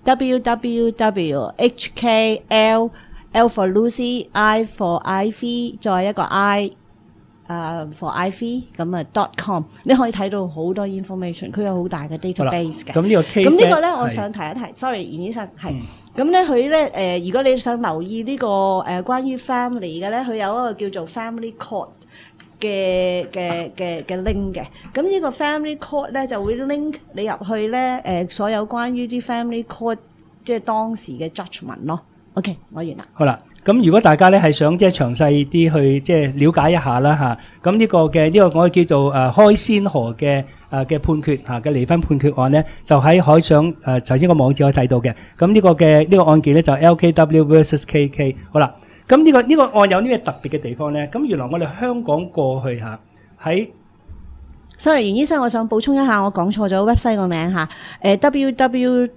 www.hkl L for Lucy I for Ivy 再一個 I for Ivy 咁.com， 你可以睇到好多 information， 佢有好大嘅 database 嘅。 咁呢個 case 咁呢個咧，我想提一提 ，sorry， 袁醫生係。咁咧佢咧如果你想留意呢個關於 family 嘅咧，佢有一個叫做 family court 嘅 link 嘅。咁呢個 family court 咧就會 link 你入去咧所有關於啲 family court 即係當時嘅 judgment 咯。OK， 我完啦。 好啦， 咁如果大家咧係想即係詳細啲去即係了解一下啦嚇，咁呢個我哋叫做開先河嘅判決嚇嘅離婚判決案咧，就喺海上頭先個網址可以睇到嘅。咁呢個案件咧就 LKW versus KK。好啦，咁呢個案有啲咩特別嘅地方咧？咁原來我哋香港過去嚇喺 Sorry， 袁醫生，我想補充一下，我講錯咗 website 個名嚇，www.hklii.hk，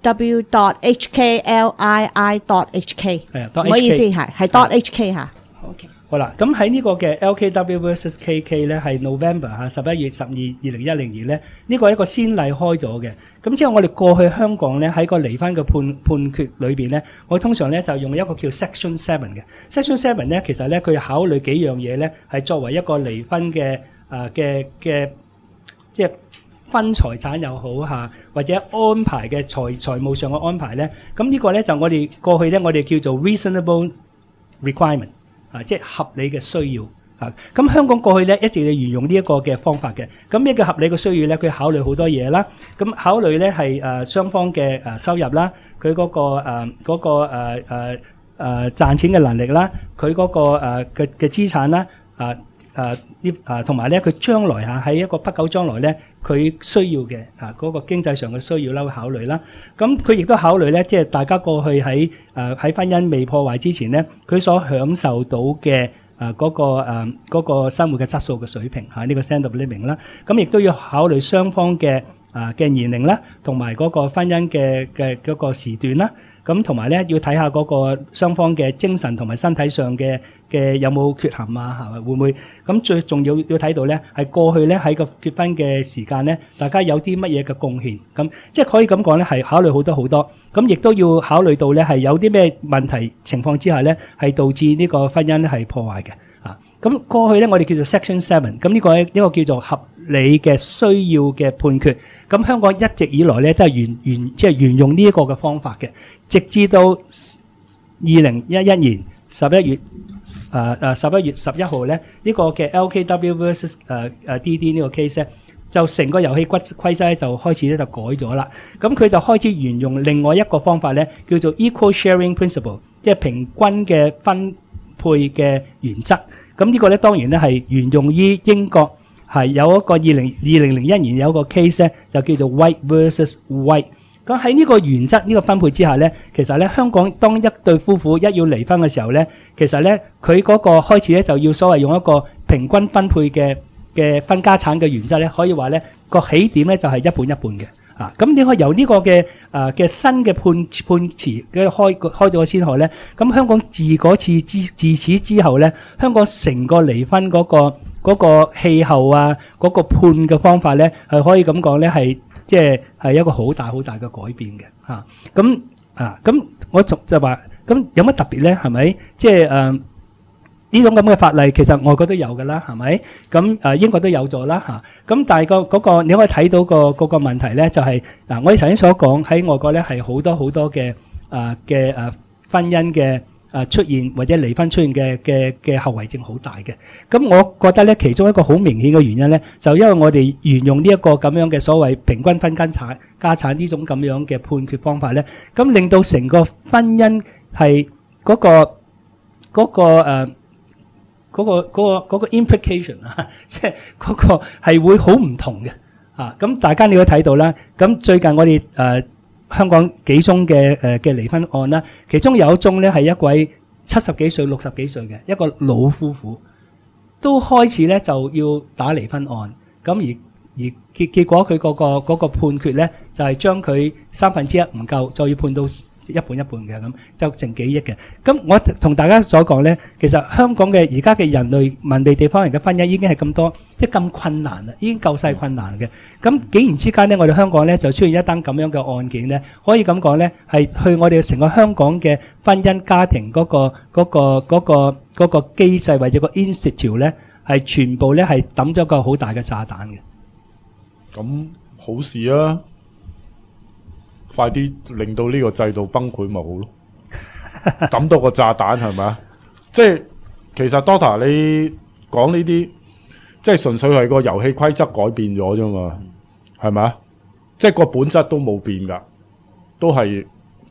唔好意思，係 .hk 嚇。OK。 好啦，咁喺呢個嘅 LKW versus KK 咧，係 November 11月12、2010年咧，呢個係一個先例開咗嘅。咁之後我哋過去香港咧喺個離婚嘅判決裏邊咧，我通常咧就用一個叫 Section 7嘅。Section 7咧其實咧佢考慮幾樣嘢咧，係作為一個離婚嘅即係分財產又好嚇，或者安排嘅財務上嘅安排咧。咁呢個咧就我哋過去咧我哋叫做 reasonable requirement。即係合理嘅需要咁香港過去咧一直沿用呢一個嘅方法嘅。咁咩叫合理嘅需要咧？佢考慮好多嘢啦。咁考慮咧係雙方嘅收入啦，佢嗰個賺錢嘅能力啦，佢嗰個嘅資產啦，同埋咧佢將來喺一個不久將來咧佢需要嘅嗰個經濟上嘅需要啦，會考慮啦。咁佢亦都考慮咧，即係大家過去喺婚姻未破壞之前咧，佢所享受到嘅嗰個生活嘅質素嘅水平呢個 standard of living 啦。咁亦都要考慮雙方嘅年齡啦，同埋嗰個婚姻嘅嗰個時段啦。咁同埋咧要睇下嗰個雙方嘅精神同埋身體上嘅有冇缺陷啊？係咪會唔會？咁最重要睇到咧係過去咧喺個結婚嘅時間咧，大家有啲乜嘢嘅貢獻？咁即係可以咁講咧，係考慮好多。咁亦都要考慮到咧係有啲咩問題情況之下咧係導致呢個婚姻咧係破壞嘅。咁過去咧我哋叫做 Section 7，咁呢個係一個叫做合理嘅需要嘅判決。咁香港一直以來咧都係沿用呢一個嘅方法嘅，直至到2011年11月11號咧呢個嘅 LKW versus DD 呢個 case 咧，就成個遊戲規則咧就開始咧就改咗啦。咁佢就開始沿用另外一個方法咧，叫做 Equal Sharing Principle， 即係平均嘅分配嘅原則。咁呢個咧當然咧係沿用於英國，係有一個2001年有一個 case 咧就叫做 White versus White。咁喺呢個原則呢個分配之下咧，其實咧香港當一對夫婦一要離婚嘅時候咧，其實咧佢嗰個開始咧就要所謂用一個平均分配嘅分家產嘅原則咧，可以話咧個起點咧就係一半一半嘅。咁你可以由呢個嘅新嘅判詞嘅開咗個先河咧，咁香港自此之後咧，香港成個離婚嗰個氣候啊，嗰個判嘅方法咧，係可以咁講咧，係即係一個好大嘅改變嘅。咁我就話咁有乜特別咧？係咪即係呢種咁嘅法例其實外國都有㗎啦，係咪？咁英國都有咗啦嚇。咁但係嗰個你可以睇到嗰個問題咧，就係我哋頭先所講喺外國咧係好多嘅婚姻嘅出現或者離婚出現嘅後遺症好大嘅。咁我覺得咧其中一個好明顯嘅原因咧，就因為我哋沿用呢一個咁樣嘅所謂平均分家產呢種咁樣嘅判決方法咧，咁令到成個婚姻係嗰個 implication 即係嗰個係會好唔同嘅咁大家你都睇到啦。咁最近我哋香港幾宗嘅離婚案啦，其中有一宗咧係一位70幾歲、60幾歲嘅一個老夫婦，都開始咧就要打離婚案。咁而結果佢嗰個判決咧，就係將佢1/3唔夠，再要判到一半嘅，咁就成幾億嘅。咁我同大家所講咧，其實香港嘅而家嘅人類文明地方人嘅婚姻已經係咁多，即係咁困難啦，已經夠晒困難嘅。咁竟然之間咧，我哋香港咧就出現一單咁樣嘅案件咧，可以咁講咧，係去我哋成個香港嘅婚姻家庭嗰個機制或者個 institute 咧，係全部咧係抌咗個好大嘅炸彈嘅。 咁好事啊！快啲令到呢個制度崩潰咪好咯，抌多個炸彈係咪啊？即係其實 Doctor 你講呢啲，即係純粹係個遊戲規則改變咗啫嘛，係咪啊？即係個本質都冇變㗎，都係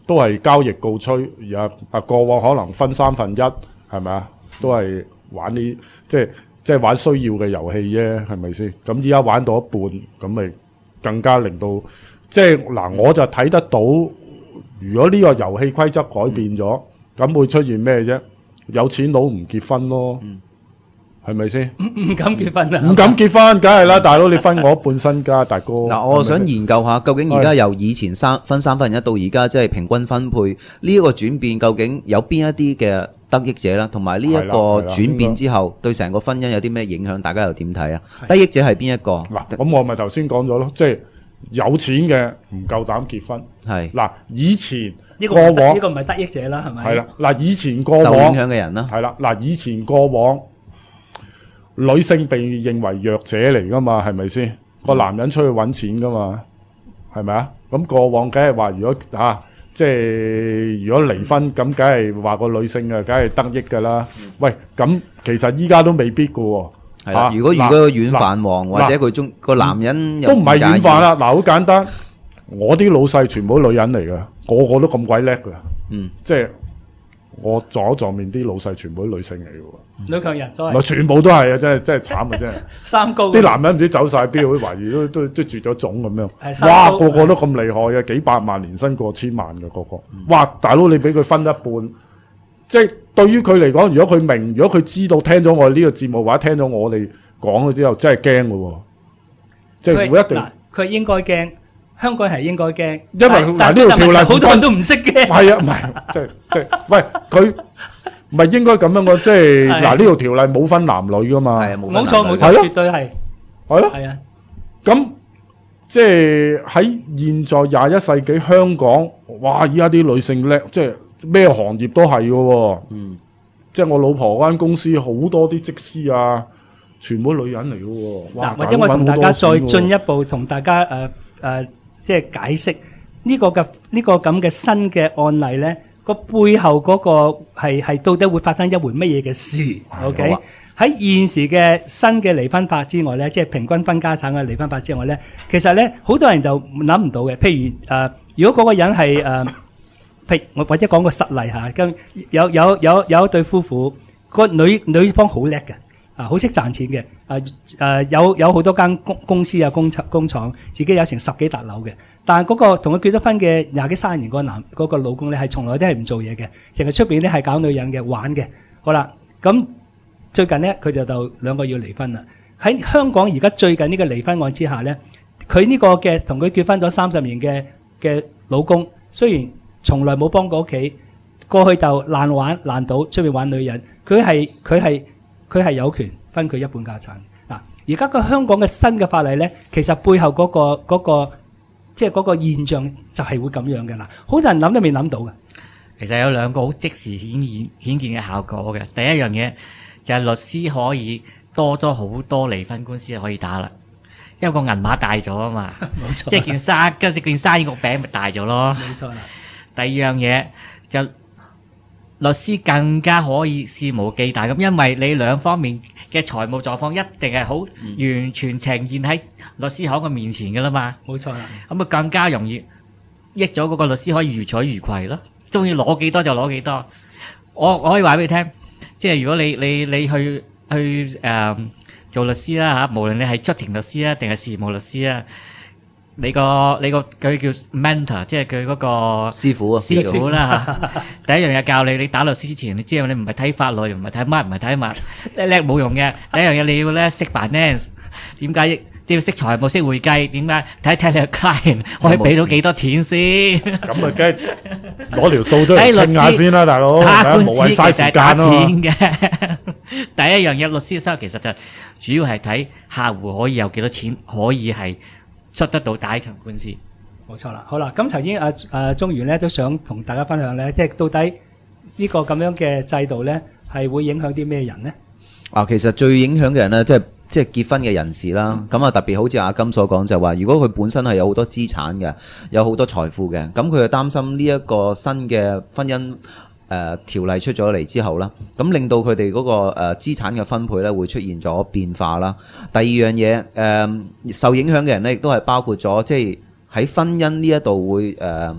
都係交易告吹，過往可能分1/3，係咪啊？都係玩啲即係玩需要嘅遊戲啫，係咪先？咁依家玩到一半，咁咪更加令到即係嗱，我就睇得到，如果呢個遊戲規則改變咗，咁會出現咩啫？有錢佬唔結婚咯。係咪先？ 唔敢結婚啊！ 唔敢結婚，梗係啦，大佬你分我一半身家，大哥。 嗱，我想研究下，究竟而家由以前分1/3到而家即係平均分配呢一個轉變，究竟有邊一啲嘅得益者啦？同埋呢一個轉變之後，對成個婚姻有啲咩影響？大家又點睇啊？得益者係邊一個？ 嗱，咁我咪頭先講咗咯，即係有錢嘅唔夠膽結婚。係嗱，以前過往呢個唔係得益者啦，係咪？ 係啦，嗱，以前過往受影響嘅人啦， 係啦，嗱，以前過往。女性被認為弱者嚟噶嘛，係咪先？個男人出去揾錢噶嘛，係咪啊？咁過往梗係話，如果即係如果離婚，咁梗係話個女性啊，梗係得益噶啦。喂，咁其實依家都未必噶喎。 係啦，如果個軟飯王或者佢個男人都唔係軟飯啦。嗱，好簡單，我啲老細全部都女人嚟噶，個個都咁鬼叻噶。即係我撞面啲老細全部都女性嚟嘅喎。 女強人真係， 唔係全部都係啊！真係慘啊！真係三高啲男人唔知走晒邊，好懷疑都絕咗種咁樣。哇！個個都咁厲害嘅，幾百萬年薪過千萬嘅個個。哇！大佬你俾佢分一半，即係對於佢嚟講，如果佢明，如果佢知道聽咗我哋呢個節目或者聽咗我哋講咗之後，真係驚嘅喎。即係唔會一定。 佢應該驚，香港係應該驚， 因為嗱呢條條例好多人都唔識嘅。 係啊，唔係即係喂佢。唔係應該咁樣嘅，即係嗱呢條條例冇分男女噶嘛， 冇錯，絕對係， 係咯，係啊。咁即係喺現在21世紀香港，哇！依家啲女性叻，即係咩行業都係嘅喎。即係我老婆嗰間公司好多啲則師啊，全部女人嚟嘅喎。 嗱，或者我同大家再進一步同大家即係解釋呢個咁嘅新嘅案例咧。個背後嗰個係到底會發生一回乜嘢嘅事 ？OK，喺現時嘅新嘅離婚法之外咧，即係平均分家產嘅離婚法之外咧，其實咧好多人就諗唔到嘅。譬如如果嗰個人係譬如我或者講個實例嚇，咁有一對夫婦，個女方好叻嘅，好識賺錢嘅，有好多間公司啊工廠，自己有成10幾笪樓嘅。但係嗰個同佢結咗婚嘅20幾30年嗰個老公咧，係從來都係唔做嘢嘅，成日出邊咧係搞女人嘅玩嘅。好啦，咁最近咧佢就兩個要離婚啦。喺香港而家最近呢個離婚案之下咧，佢呢個嘅同佢結婚咗30年嘅老公，雖然從來冇幫過屋企，過去就爛玩爛賭出邊玩女人，佢係有權分佢一半家產。嗱，而家個香港嘅新嘅法例咧，其實背後嗰個即係嗰個現象就係會咁樣嘅啦，好多人諗都未諗到嘅。 其實有兩個好即時顯見嘅效果嘅。第一樣嘢就係律師可以多咗好多離婚官司可以打啦，因為個銀碼大咗啊嘛。冇錯，即係件生意個餅咪大咗咯。 冇錯啦。第二樣嘢就律師更加可以肆無忌憚咁，因為你兩方面嘅財務狀況一定係好完全呈現喺律師行嘅面前㗎啦嘛。 冇錯啦。咁啊更加容易益咗嗰個律師可以如取如攜咯，中意攞幾多就攞幾多。我可以話俾你聽，即係如果你去做律師啦嚇，無論你係出庭律師啊定係事務律師啊。你個佢叫 mentor， 即係佢嗰個師傅啦嚇。第一樣嘢教你打律師之前，你知道你唔係睇法律，唔係睇乜，唔係睇乜，叻冇用嘅。第一樣嘢你要咧識 finance， 點解都要識財務、識會計？點解睇你個 client 可以俾到幾多錢先？ 咁啊，梗係攞條數都嚟稱下先啦，大佬。 打官司其實係打錢嘅。第一樣嘢律師嘅收入其實就主要係睇客戶可以有幾多錢，可以係出得到打一場官司。 冇錯啦，好啦，咁頭先中原咧都想同大家分享咧，即係到底呢個咁樣嘅制度咧，係會影響啲咩人咧？ 其實最影響嘅人咧，即係結婚嘅人士啦。咁特別好似阿金所講，就話如果佢本身係有好多資產嘅，有好多財富嘅，咁佢就擔心呢一個新嘅婚姻條例出咗嚟之後啦，咁令到佢哋嗰個資產嘅分配咧會出現咗變化啦。第二樣嘢受影響嘅人咧，亦都係包括咗即係喺婚姻呢一度會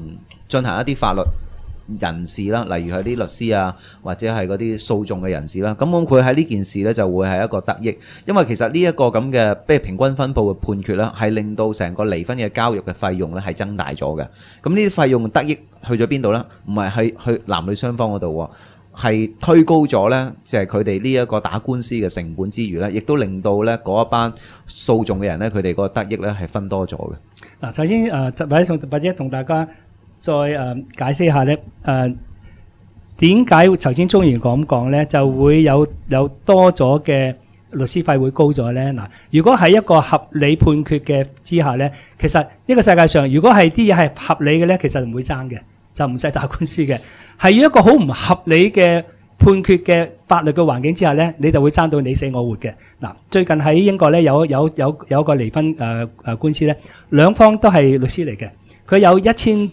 進行一啲法律人士啦，例如係啲律師啊，或者係嗰啲訴訟嘅人士啦，咁佢喺呢件事呢就會係一個得益，因為其實呢一個咁嘅即係平均分佈嘅判決呢，係令到成個離婚嘅交易嘅費用呢係增大咗嘅。咁呢啲費用得益去咗邊度呢？唔係去男女雙方嗰度喎，係推高咗呢，就係佢哋呢一個打官司嘅成本之餘呢，亦都令到呢嗰一班訴訟嘅人呢，佢哋個得益呢係分多咗嘅。 嗱，首先或者同大家再解釋一下咧，點解頭先中原咁講咧，就會有多咗嘅律師費會高咗咧？嗱，如果喺一個合理判決嘅之下咧，其實呢個世界上如果係啲嘢係合理嘅咧，其實唔會爭嘅，就唔使打官司嘅。係要一個好唔合理嘅判決嘅法律嘅環境之下咧，你就會爭到你死我活嘅。嗱，最近喺英國咧有個離婚官司咧，兩方都係律師嚟嘅。佢有1000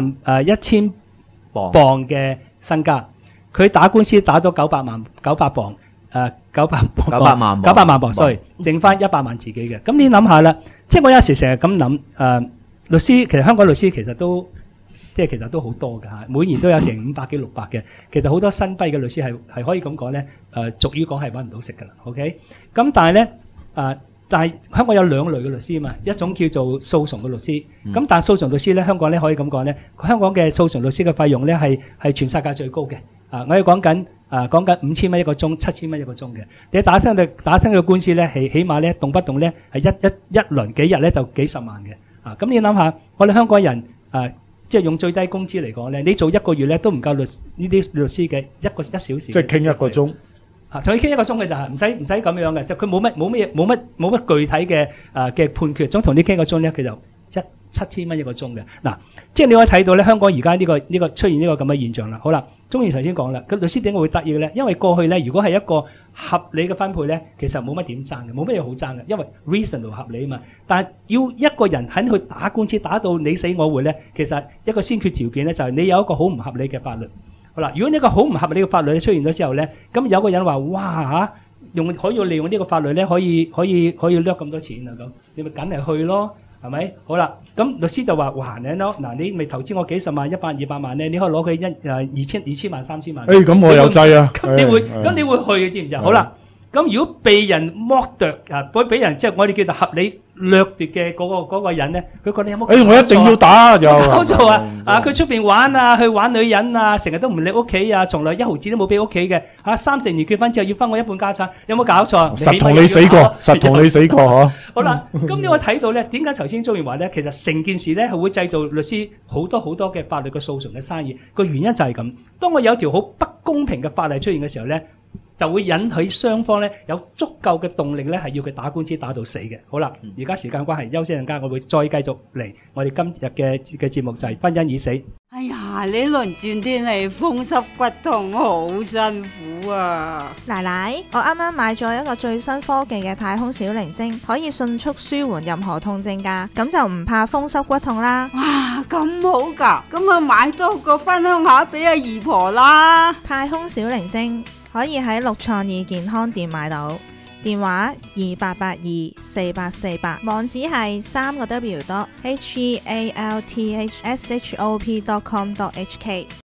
磅嘅身家，佢打官司打咗900萬磅，sorry，剩翻100萬自己嘅。咁你諗下啦，即係我有時成日咁諗，律師其實香港律師其實都好多㗎嚇，每年都有成500幾600嘅。其實好多新畢嘅律師係可以咁講咧，俗語講係揾唔到食㗎啦。OK，咁但係咧但係香港有兩類嘅律師嘛，一種叫做訴訟嘅律師，咁但係訴訟律師咧，香港咧可以咁講咧，香港嘅訴訟律師嘅費用咧係全世界最高嘅。我哋講緊5000蚊一個鐘，7000蚊一個鐘嘅。你打親嘅官司咧，係起碼咧動不動咧係一輪幾日咧就幾十萬嘅。咁你諗下，我哋香港人即係用最低工資嚟講咧，你做一個月咧都唔夠呢啲律師嘅1小時。 即係傾一個鐘。 所以傾一個鐘嘅就係唔使咁樣嘅，即係佢冇乜具體嘅判決，總同你傾個鐘咧，佢就7000蚊一個鐘嘅。嗱，即係你可以睇到咧，香港而家呢個出現呢個咁嘅現象啦。好啦，鍾意頭先講啦，個律師點解會得意嘅咧？因為過去咧，如果係一個合理嘅分配咧，其實冇乜點爭嘅，冇乜嘢好爭嘅，因為 reasonable 合理啊嘛。但係要一個人肯去打官司打到你死我活咧，其實一個先決條件咧就係你有一個好唔合理嘅法律。好啦，如果呢個好唔合理嘅法律出現咗之後咧，咁有個人話：哇嚇，可以利用呢個法律咧，可以掠咁多錢啊咁，你咪梗係去咯，係咪？好啦，咁律師就話：哇，你咪投資我幾十萬、100、200萬咧，你可以攞佢2000萬、3000萬。 咁我有制啊！ 咁你會去嘅，知唔知啊？好啦，咁如果被人剝奪俾人即係我哋叫做合理掠奪嘅嗰個人咧，佢覺得有冇？ 我一定要打又搞錯啊！佢出邊玩啊，去玩女人啊，成日都唔理屋企啊，從來1毫子都冇俾屋企嘅嚇。30年結婚之後要分我一半家產，有冇搞錯？ 實同你死過嗬！ 好啦，咁你可以睇到咧，點解頭先鍾意話咧，其實成件事咧係會製造律師好多嘅法律嘅訴訟嘅生意。個原因就係咁，當我有條好不公平嘅法例出現嘅時候咧，就會引起雙方咧有足夠嘅動力咧，係要佢打官司打到死嘅。好啦，而家時間關係，休息陣間，我會再繼續嚟我哋今日嘅節目就係婚姻已死。 哎呀，呢輪轉天氣風濕骨痛，好辛苦啊！ 奶奶，我啱啱買咗一個最新科技嘅太空小靈精，可以迅速舒緩任何痛症㗎，咁就唔怕風濕骨痛啦。 哇，咁好㗎，咁我買多個分享下俾阿姨婆啦。 太空小靈精可以喺6創意健康店買到，電話28824848，網址係3W.healthshop.com.hk。